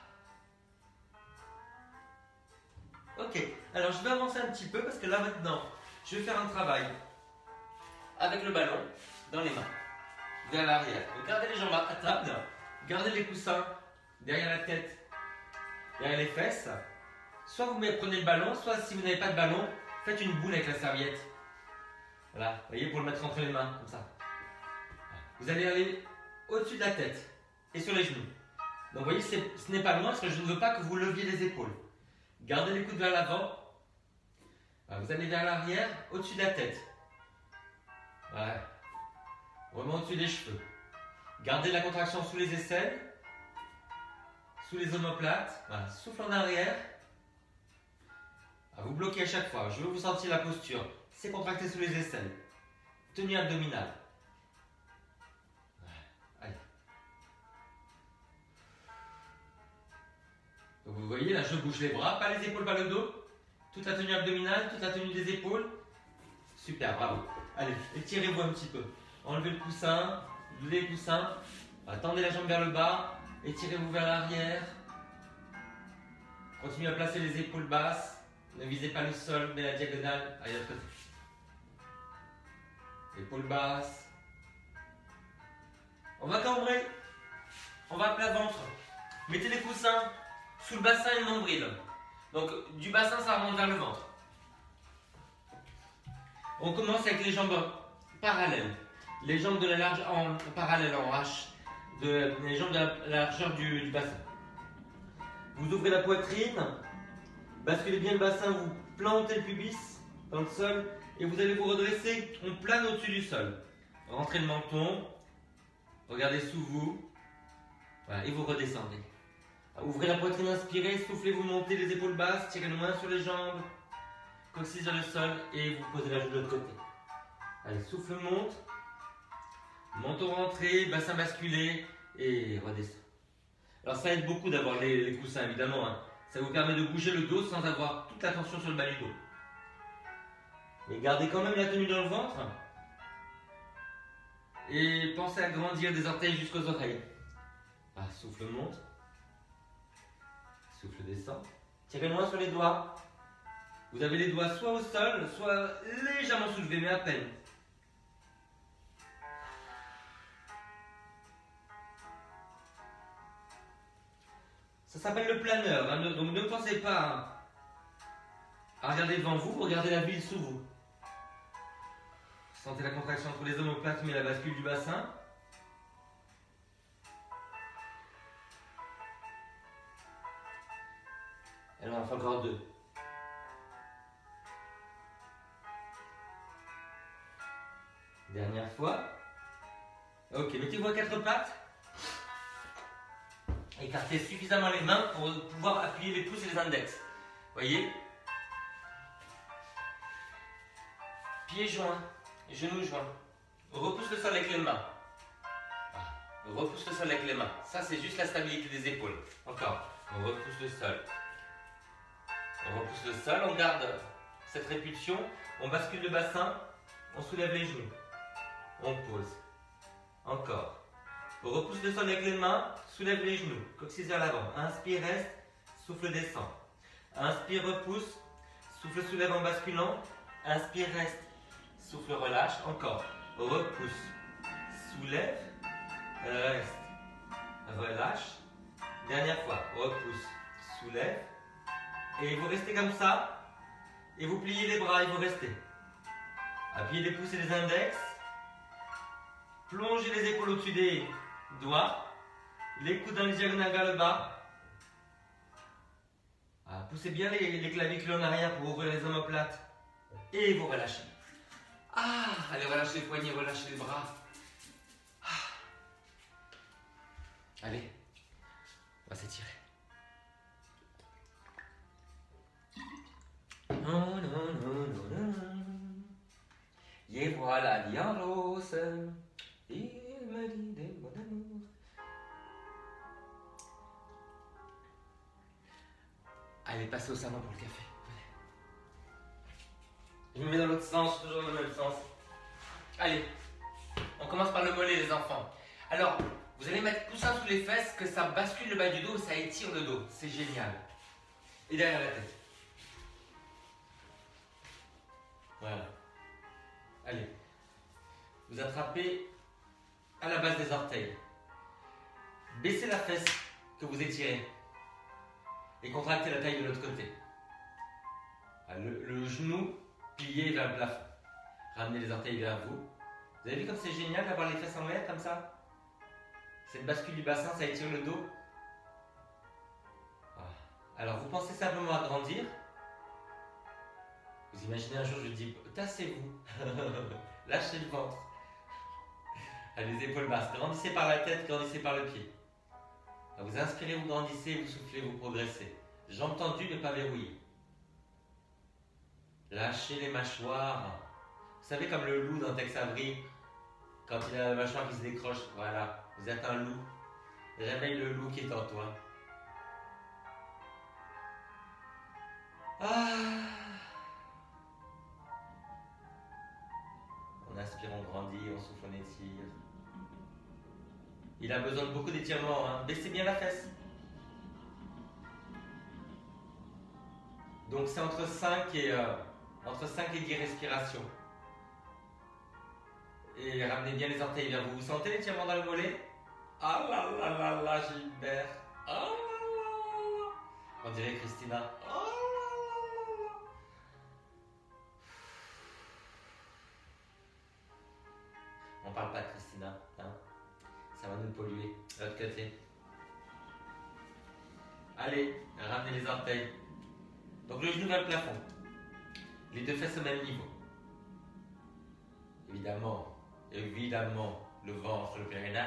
Ok, alors je vais avancer un petit peu parce que là maintenant, je vais faire un travail avec le ballon dans les mains, vers l'arrière. Donc gardez les jambes à table, gardez les coussins derrière la tête, derrière les fesses. Soit vous prenez le ballon, soit si vous n'avez pas de ballon, faites une boule avec la serviette. Voilà, vous voyez, pour le mettre entre les mains, comme ça. Vous allez aller au-dessus de la tête et sur les genoux. Donc vous voyez, ce n'est pas loin parce que je ne veux pas que vous leviez les épaules. Gardez les coudes vers l'avant. Vous allez vers l'arrière, au-dessus de la tête. Voilà. Vraiment au-dessus des cheveux. Gardez la contraction sous les aisselles, sous les omoplates. Voilà. Souffle en arrière. Vous bloquez à chaque fois. Je veux vous sentir la posture. C'est contracté sous les aisselles. Tenue abdominale. Allez. Donc vous voyez, là je bouge les bras, pas les épaules, pas le dos. Toute la tenue abdominale, toute la tenue des épaules. Super, bravo. Allez, étirez-vous un petit peu. Enlevez le coussin, levez le coussin. Tendez la jambe vers le bas. Étirez-vous vers l'arrière. Continuez à placer les épaules basses. Ne visez pas le sol, mais la diagonale. Allez, de l'autre côté. Épaules basses. On va cambrer. On va plat ventre. Mettez les coussins sous le bassin et le nombril. Donc, du bassin, ça remonte vers le ventre. On commence avec les jambes parallèles. Les jambes de la large en parallèle, en H. De, les jambes de la largeur du, du bassin. Vous ouvrez la poitrine. Basculez bien le bassin, vous plantez le pubis dans le sol et vous allez vous redresser, on plane au-dessus du sol. Rentrez le menton, regardez sous vous, voilà, et vous redescendez. Ouvrez la poitrine, inspirez, soufflez, vous montez les épaules basses, tirez loin sur les jambes, coccyx sur le sol et vous posez la joue de l'autre côté. Allez, souffle monte, menton rentré, bassin basculé et redescend. Alors ça aide beaucoup d'avoir les, les coussins évidemment, hein. Ça vous permet de bouger le dos sans avoir toute la tension sur le bas du dos. Mais gardez quand même la tenue dans le ventre. Et pensez à grandir des orteils jusqu'aux oreilles. Ah, souffle monte. Souffle descend. Tirez loin sur les doigts. Vous avez les doigts soit au sol, soit légèrement soulevés, mais à peine. Ça s'appelle le planeur, hein, donc ne pensez pas à regarder devant vous, regardez la ville sous vous. Sentez la contraction entre les omoplates mais la bascule du bassin. Et là on en fait encore deux. Dernière fois. Ok, mettez-vous à quatre pattes. Écartez suffisamment les mains pour pouvoir appuyer les pouces et les index. Voyez? Pieds joints, genoux joints. Repousse le sol avec les mains. Repousse le sol avec les mains. Ça, c'est juste la stabilité des épaules. Encore. On repousse le sol. On repousse le sol, on garde cette répulsion. On bascule le bassin. On soulève les genoux. On pose. Encore. On repousse le sol avec les mains, soulève les genoux, coccyx vers l'avant. Inspire, reste, souffle descend. Inspire, repousse, souffle soulève en basculant. Inspire, reste, souffle relâche. Encore. Repousse, soulève, reste, relâche. Dernière fois. Repousse, soulève. Et vous restez comme ça. Et vous pliez les bras et vous restez. Appuyez les pouces et les index. Plongez les épaules au-dessus des doigts, les coudes dans les diagonales vers le bas. Ah, poussez bien les, les clavicules en arrière pour ouvrir les omoplates. Et vous relâchez. Ah, allez, relâchez les poignets, relâchez les bras. Ah. Allez, on va s'étirer. Non, non, non, non, non. Et voilà, Dian Rose. Il me dit des mots d'amour. Allez, passez au salon pour le café. Je me mets dans l'autre sens, toujours dans le même sens. Allez, on commence par le mollet, les enfants. Alors, vous allez mettre coussin sous les fesses, que ça bascule le bas du dos, ça étire le dos. C'est génial. Et derrière la tête. Voilà. Allez. Vous attrapez à la base des orteils. Baissez la fesse que vous étirez. Et contractez la taille de l'autre côté. Le, le genou plié vers le plafond. Ramenez les orteils vers vous. Vous avez vu comme c'est génial d'avoir les fesses en l'air comme ça? Cette bascule du bassin, ça étire le dos. Alors vous pensez simplement à grandir. Vous imaginez un jour, je dis, tassez-vous. Lâchez le ventre. Allez, les épaules basses. Grandissez par la tête, grandissez par le pied. Vous inspirez, vous grandissez, vous soufflez, vous progressez. Jambes tendues, ne pas verrouiller. Lâchez les mâchoires. Vous savez, comme le loup dans Tex Avery, quand il a la mâchoire qui se décroche, voilà, vous êtes un loup. Réveille le loup qui est en toi. Ah. On inspire, on grandit, on souffle, on étire. Il a besoin de beaucoup d'étirements, hein. Baissez bien la fesse. Donc c'est entre cinq et, euh, entre cinq et dix respirations. Et ramenez bien les orteils vers vous. Vous sentez l'étirement dans le mollet? Ah là là là là, Gilbert. Ah là là là là. On dirait Christina. Ah là là là. On parle pas de Christina, hein. Ça va nous polluer. De l'autre côté. Allez, ramenez les orteils. Donc le genou vers le plafond. Les deux fesses au même niveau. Évidemment, évidemment, le ventre, le périnée.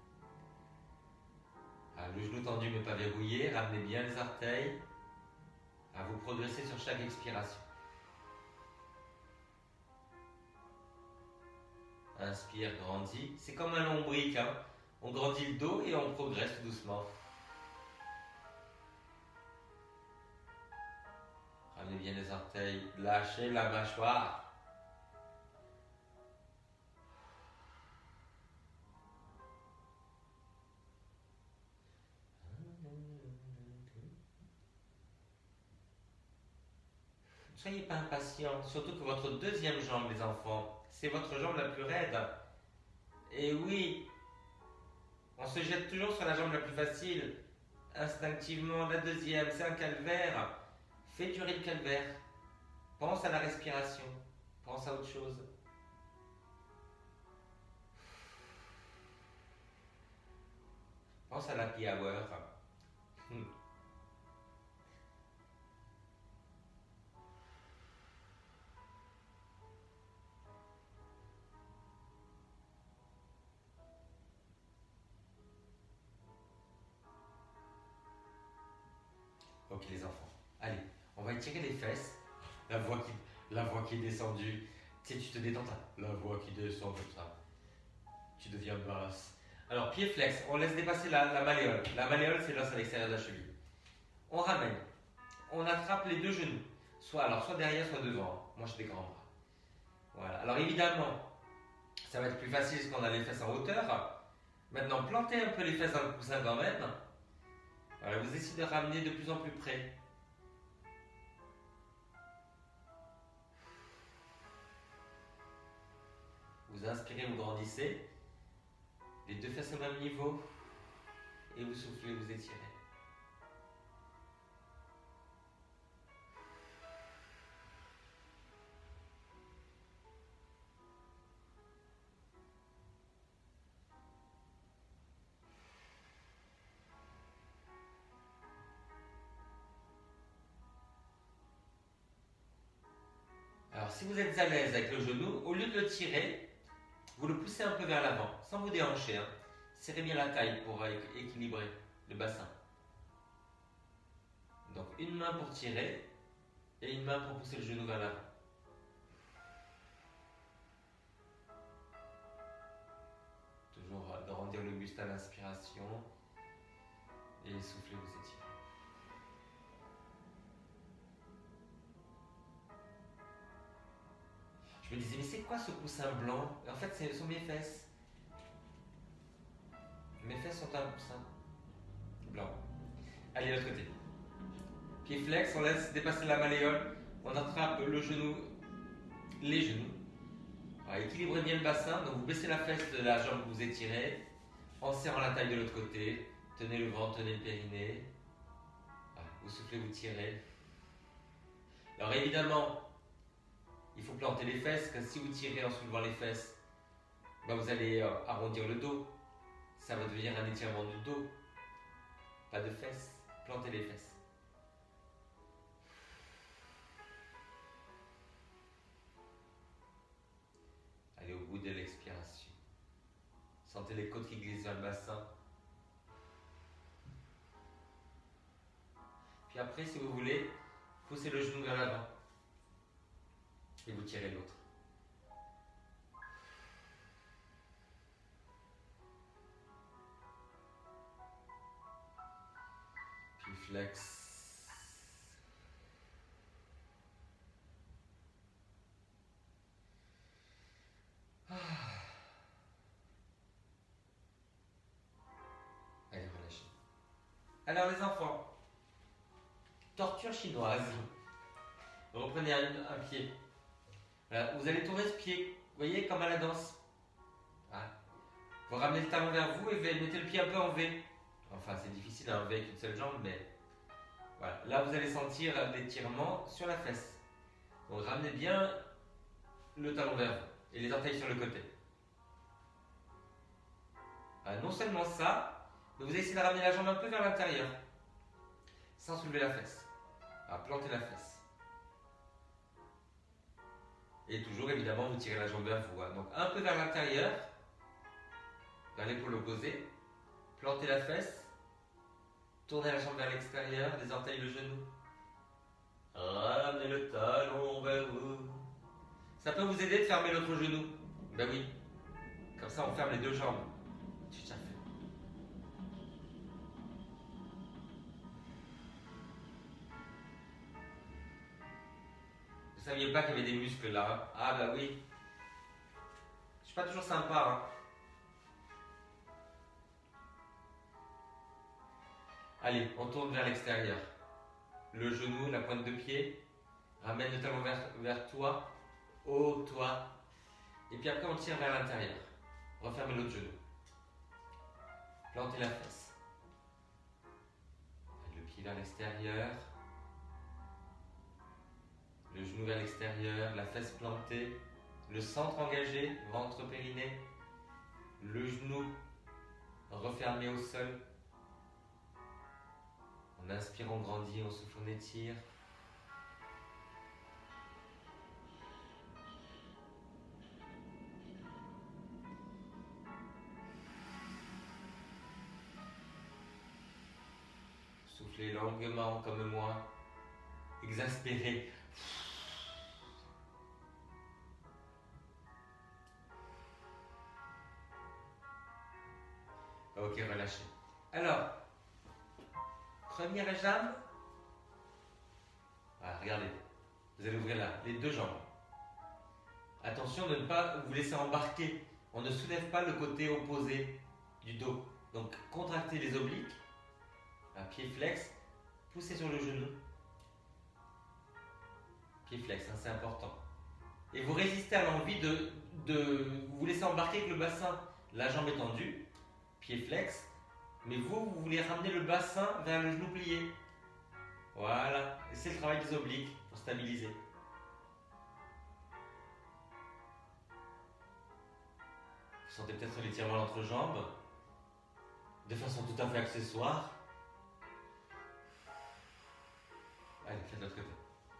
Ah, le genou tendu mais pas verrouillé. Ramenez bien les orteils. Ah, vous progressez sur chaque expiration. Inspire, grandit. C'est comme un lombric, hein. On grandit le dos et on progresse tout doucement. Ramenez bien les orteils. Lâchez la mâchoire. Ne soyez pas impatients, surtout que votre deuxième jambe, les enfants, c'est votre jambe la plus raide. Et oui, on se jette toujours sur la jambe la plus facile. Instinctivement, la deuxième, c'est un calvaire. Fais durer le calvaire. Pense à la respiration. Pense à autre chose. Pense à l'happy hour. Hmm. Ok les enfants, allez, on va étirer les fesses. La voix qui, la voix qui est descendue. Tu sais, tu te détends là. La voix qui descend comme ça. Tu deviens basse. Alors, pied flex, on laisse dépasser la, la malléole. La malléole, c'est l'os à l'extérieur de la cheville. On ramène. On attrape les deux genoux. Soit, alors, soit derrière, soit devant. Moi, j'ai des grands bras. Voilà. Alors, évidemment, ça va être plus facile parce qu'on a les fesses en hauteur. Maintenant, plantez un peu les fesses dans le coussin quand même. Voilà, vous essayez de ramener de plus en plus près. Vous inspirez, vous grandissez. Les deux fesses au même niveau. Et vous soufflez, vous étirez. Alors, si vous êtes à l'aise avec le genou, au lieu de le tirer, vous le poussez un peu vers l'avant, sans vous déhancher. Hein. Serrez bien la taille pour équilibrer le bassin. Donc, une main pour tirer et une main pour pousser le genou vers l'avant. Toujours agrandir le buste à l'inspiration et souffler, vous étirez. Je me disais, mais c'est quoi ce coussin blanc? En fait, ce sont mes fesses. Mes fesses sont un coussin blanc. Allez, l'autre côté. Pied flex, on laisse dépasser la malléole. On attrape le genou, les genoux. Alors, équilibrez bien le bassin. Donc, vous baissez la fesse de la jambe que vous étirez. En serrant la taille de l'autre côté. Tenez le ventre, tenez le périnée. Voilà, vous soufflez, vous tirez. Alors, évidemment, il faut planter les fesses, car si vous tirez en soulevant les fesses, ben vous allez euh, arrondir le dos. Ça va devenir un étirement du dos. Pas de fesses. Plantez les fesses. Allez au bout de l'expiration. Sentez les côtes qui glissent vers le bassin. Puis après, si vous voulez, poussez le genou vers l'avant. Et vous tirez l'autre. Puis flex. Ah. Allez, relâchez. Alors les enfants, torture chinoise. Reprenez un, un pied. Voilà, vous allez tourner ce pied, vous voyez, comme à la danse. Voilà. Vous ramenez le talon vers vous et vous mettez le pied un peu en V. Enfin, c'est difficile à enlever avec une seule jambe, mais voilà. Là, vous allez sentir l'étirement sur la fesse. Donc, ramenez bien le talon vers vous et les orteils sur le côté. Voilà, non seulement ça, mais vous allez essayer de ramener la jambe un peu vers l'intérieur, sans soulever la fesse. Alors, plantez la fesse. Et toujours, évidemment, vous tirez la jambe vers vous. Hein. Donc, un peu vers l'intérieur, vers l'épaule opposée. Plantez la fesse. Tournez la jambe vers l'extérieur, les orteils, le genou. Ramenez le talon vers vous. Ça peut vous aider de fermer l'autre genou. Ben oui. Comme ça, on ferme les deux jambes. J'ai déjà fait. Vous saviez pas qu'il y avait des muscles là, hein? Ah bah oui. Je suis pas toujours sympa, hein. Allez, on tourne vers l'extérieur. Le genou, la pointe de pied. Ramène le talon vers, vers toi. Haut, toi. Et puis après, on tire vers l'intérieur. Refermez l'autre genou. Plantez la fesse. Le pied vers l'extérieur. Le genou vers l'extérieur, la fesse plantée, le centre engagé, ventre périnée, le genou refermé au sol. On inspire, on grandit, on souffle, on étire. Soufflez longuement comme moi, exaspéré. Ok, relâchez. Alors, première jambe. Voilà, regardez. Vous allez ouvrir là, les deux jambes. Attention de ne pas vous laisser embarquer. On ne soulève pas le côté opposé du dos. Donc, contractez les obliques. Un pied flex. Poussez sur le genou. Pied flex, hein, c'est important. Et vous résistez à l'envie de, de vous laisser embarquer avec le bassin. La jambe est tendue. Pied flex, mais vous, vous voulez ramener le bassin vers le genou plié. Voilà, et c'est le travail des obliques pour stabiliser. Vous sentez peut-être l'étirement de l'entrejambe, de façon tout à fait accessoire. Allez, faites de l'autre côté.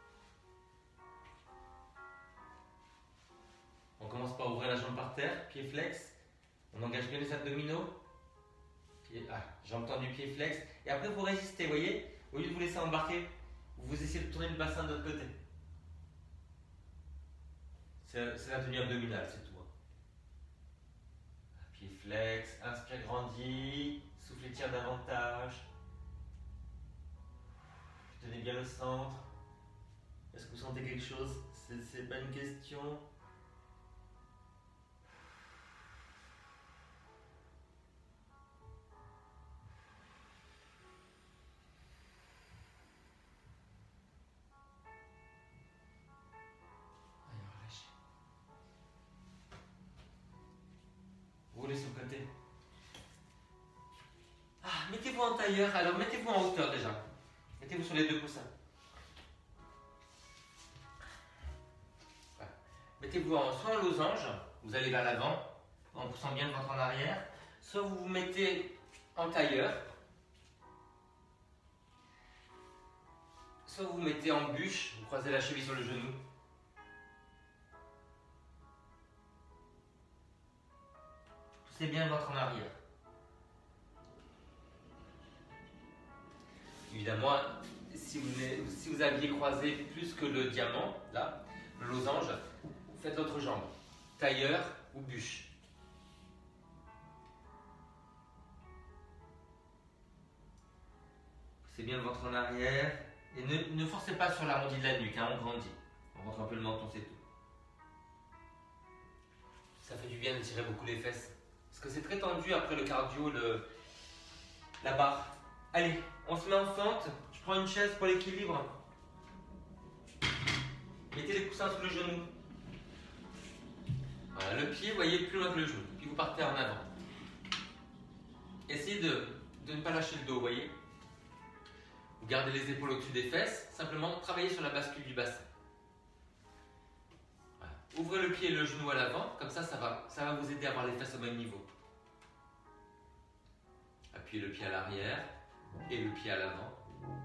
On commence par ouvrir la jambe par terre, pied flex. On engage bien les abdominaux. Pied, ah, jambe tendue, pied flex. Et après, vous résistez, vous voyez. Au lieu de vous laisser embarquer, vous essayez de tourner le bassin de l'autre côté. C'est la tenue abdominale, c'est tout. Pied flex, inspire, grandit. Souffle, tire davantage. Tenez bien le centre. Est-ce que vous sentez quelque chose? C'est pas une question. tomber sur le côté. Ah, mettez-vous en tailleur. Alors, mettez-vous en hauteur déjà. Mettez-vous sur les deux coussins. Voilà. Mettez-vous en, soit en losange, vous allez vers l'avant, en poussant bien le ventre en arrière, soit vous vous mettez en tailleur, soit vous vous mettez en bûche, vous croisez la cheville sur le genou. Poussez bien le ventre en arrière. Évidemment, si vous, si vous aviez croisé plus que le diamant, là, le losange, faites l'autre jambe. Tailleur ou bûche. Poussez bien le ventre en arrière. Et ne, ne forcez pas sur l'arrondi de la nuque, hein, on grandit. On rentre un peu le menton, c'est tout. Ça fait du bien de tirer beaucoup les fesses. Parce que c'est très tendu après le cardio, le, la barre. Allez, on se met en fente. Je prends une chaise pour l'équilibre. Mettez les coussins sous le genou. Voilà, le pied, vous voyez, plus loin que le genou. Puis vous partez en avant. Essayez de, de ne pas lâcher le dos, vous voyez. Vous gardez les épaules au-dessus des fesses. Simplement, travaillez sur la bascule du bassin. Voilà. Ouvrez le pied et le genou à l'avant. Comme ça, ça va, ça va vous aider à avoir les fesses au même niveau. Appuyez le pied à l'arrière et le pied à l'avant.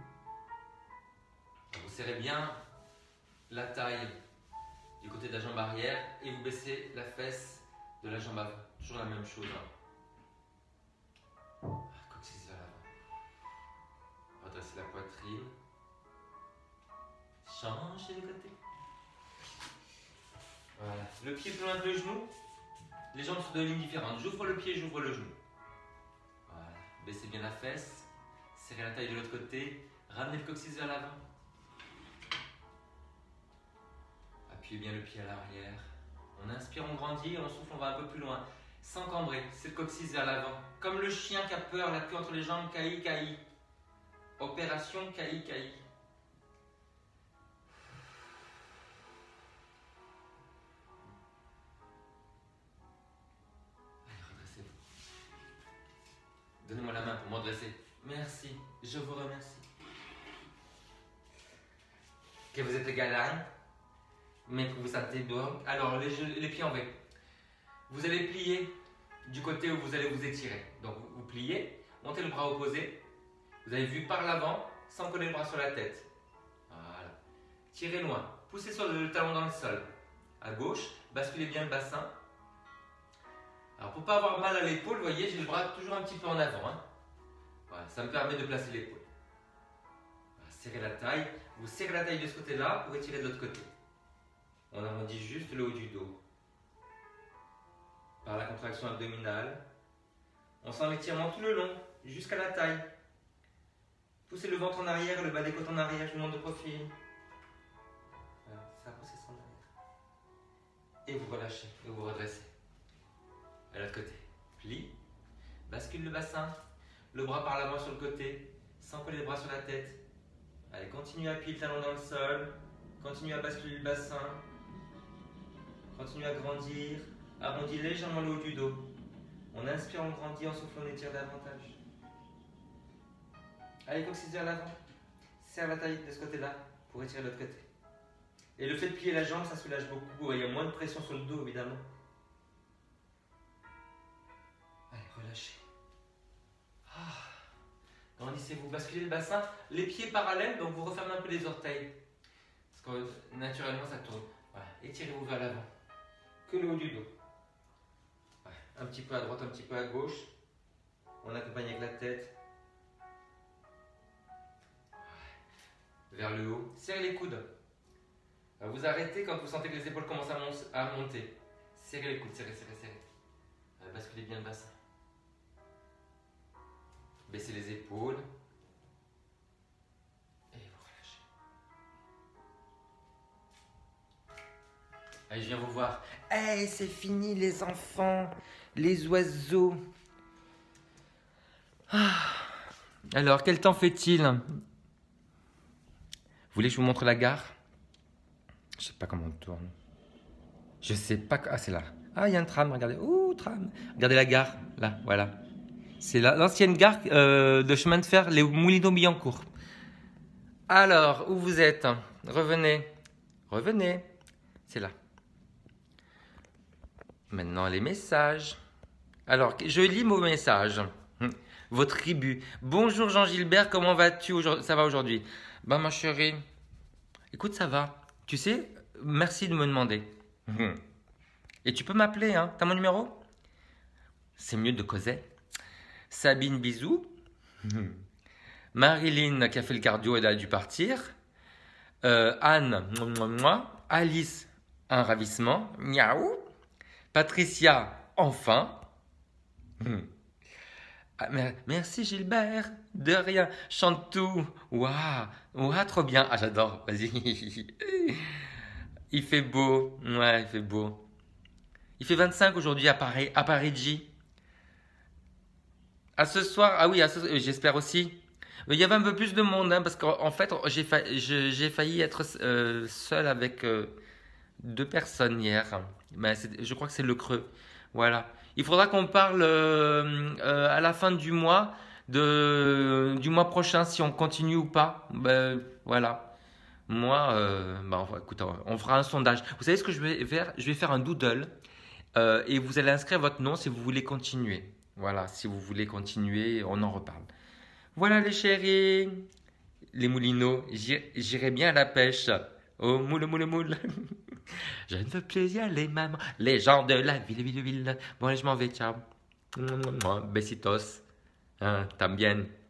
Vous serrez bien la taille du côté de la jambe arrière et vous baissez la fesse de la jambe avant. Toujours la même chose. Hein. Coccyx vers l'avant. Redressez la poitrine. Changez de côté. Voilà. Le pied plus loin que le genou. Les jambes sur deux lignes différentes. J'ouvre le pied, j'ouvre le genou. Voilà. Baissez bien la fesse. Serrez la taille de l'autre côté. Ramenez le coccyx vers l'avant. Appuyez bien le pied à l'arrière. On inspire, on grandit, on souffle, on va un peu plus loin. Sans cambrer, c'est le coccyx vers l'avant. Comme le chien qui a peur, la queue entre les jambes, caï, caï. Opération caï, caï. Allez, redressez-vous. Donnez-moi la main pour m'adresser. Merci, je vous remercie. Que vous êtes galant. Mais que vous sentez bon. Alors, les, les pieds en V. Vous allez plier du côté où vous allez vous étirer. Donc, vous, vous pliez, montez le bras opposé. Vous avez vu par l'avant, sans coller le bras sur la tête. Voilà. Tirez loin. Poussez sur le, le talon dans le sol. À gauche, basculez bien le bassin. Alors, pour ne pas avoir mal à l'épaule, vous voyez, j'ai le bras toujours un petit peu en avant. Hein. Voilà, ça me permet de placer l'épaule. Voilà, serrez la taille. Vous serrez la taille de ce côté-là pour étirer de l'autre côté. On arrondit juste le haut du dos. Par la contraction abdominale. On sent l'étirement tout le long, jusqu'à la taille. Poussez le ventre en arrière, le bas des côtes en arrière, je vous montre de profil. Voilà, ça pousse en arrière. Et vous relâchez, et vous redressez. À l'autre côté. Plie. Bascule le bassin. Le bras par l'avant sur le côté, sans coller les bras sur la tête. Allez, continuez à appuyer le talon dans le sol. Continuez à basculer le bassin. Continuez à grandir. Arrondis légèrement le haut du dos. On inspire, on grandit, on souffle, on étire davantage. Allez, coccyx vers l'avant. Serre la taille de ce côté-là pour étirer de l'autre côté. Et le fait de plier la jambe, ça soulage beaucoup. Il y a moins de pression sur le dos, évidemment. Allez, relâchez. Ah. Grandissez-vous, basculez le bassin. Les pieds parallèles, donc vous refermez un peu les orteils. Parce que naturellement, ça tourne. Voilà. Étirez-vous vers l'avant. Que le haut du dos. Ouais. Un petit peu à droite, un petit peu à gauche. On accompagne avec la tête. Ouais. Vers le haut. Serrez les coudes. Vous arrêtez quand vous sentez que les épaules commencent à, mon à monter. Serrez les coudes, serrez, serrez, serrez. Ouais, basculez bien le bassin. Baissez les épaules. Et vous relâchez. Allez, je viens vous voir. Hey, c'est fini les enfants, les oiseaux. Ah. Alors, quel temps fait-il? Vous voulez que je vous montre la gare? Je sais pas comment on tourne. Je Je sais pas. Ah, c'est là. Ah, il y a un tram, regardez. Ouh, tram. Regardez la gare, là, voilà. C'est l'ancienne gare euh, de chemin de fer, les Moulineaux-Billancourt. Alors, où vous êtes? Revenez. Revenez. C'est là. Maintenant, les messages. Alors, je lis vos messages. Votre tribu. Bonjour Jean-Gilbert, comment vas-tu aujourd'hui? Ça va aujourd'hui? Ben, ma chérie, écoute, ça va. Tu sais, merci de me demander. Et tu peux m'appeler, hein? T'as mon numéro? C'est mieux de causer. Sabine, bisous. Marilyn qui a fait le cardio, elle a dû partir. Euh, Anne, moi. Alice, un ravissement. Miaou. Patricia, enfin. Ah, merci Gilbert, de rien. Chante tout. Waouh, waouh, trop bien. Ah, j'adore. Vas-y. Il fait beau. Ouais, il fait beau. Il fait vingt-cinq aujourd'hui à Paris, à Paris. À ce soir, ah oui, j'espère aussi. Il y avait un peu plus de monde, hein, parce qu'en fait, j'ai failli, j'ai failli être euh, seul avec euh, deux personnes hier. Mais je crois que c'est le creux. Voilà. Il faudra qu'on parle euh, euh, à la fin du mois, de, du mois prochain, si on continue ou pas. Ben, voilà. Moi, euh, ben, écoute, on fera un sondage. Vous savez ce que je vais faire? Je vais faire un doodle. Euh, et vous allez inscrire votre nom si vous voulez continuer. Voilà, si vous voulez continuer, on en reparle. Voilà les chéris, les moulineaux, j'irai bien à la pêche. Oh moule, moule, moule. Je ne veux plus y aller, maman. Les gens de la ville, ville, ville. Bon, allez, je m'en vais, ciao. Besitos. Hein, también.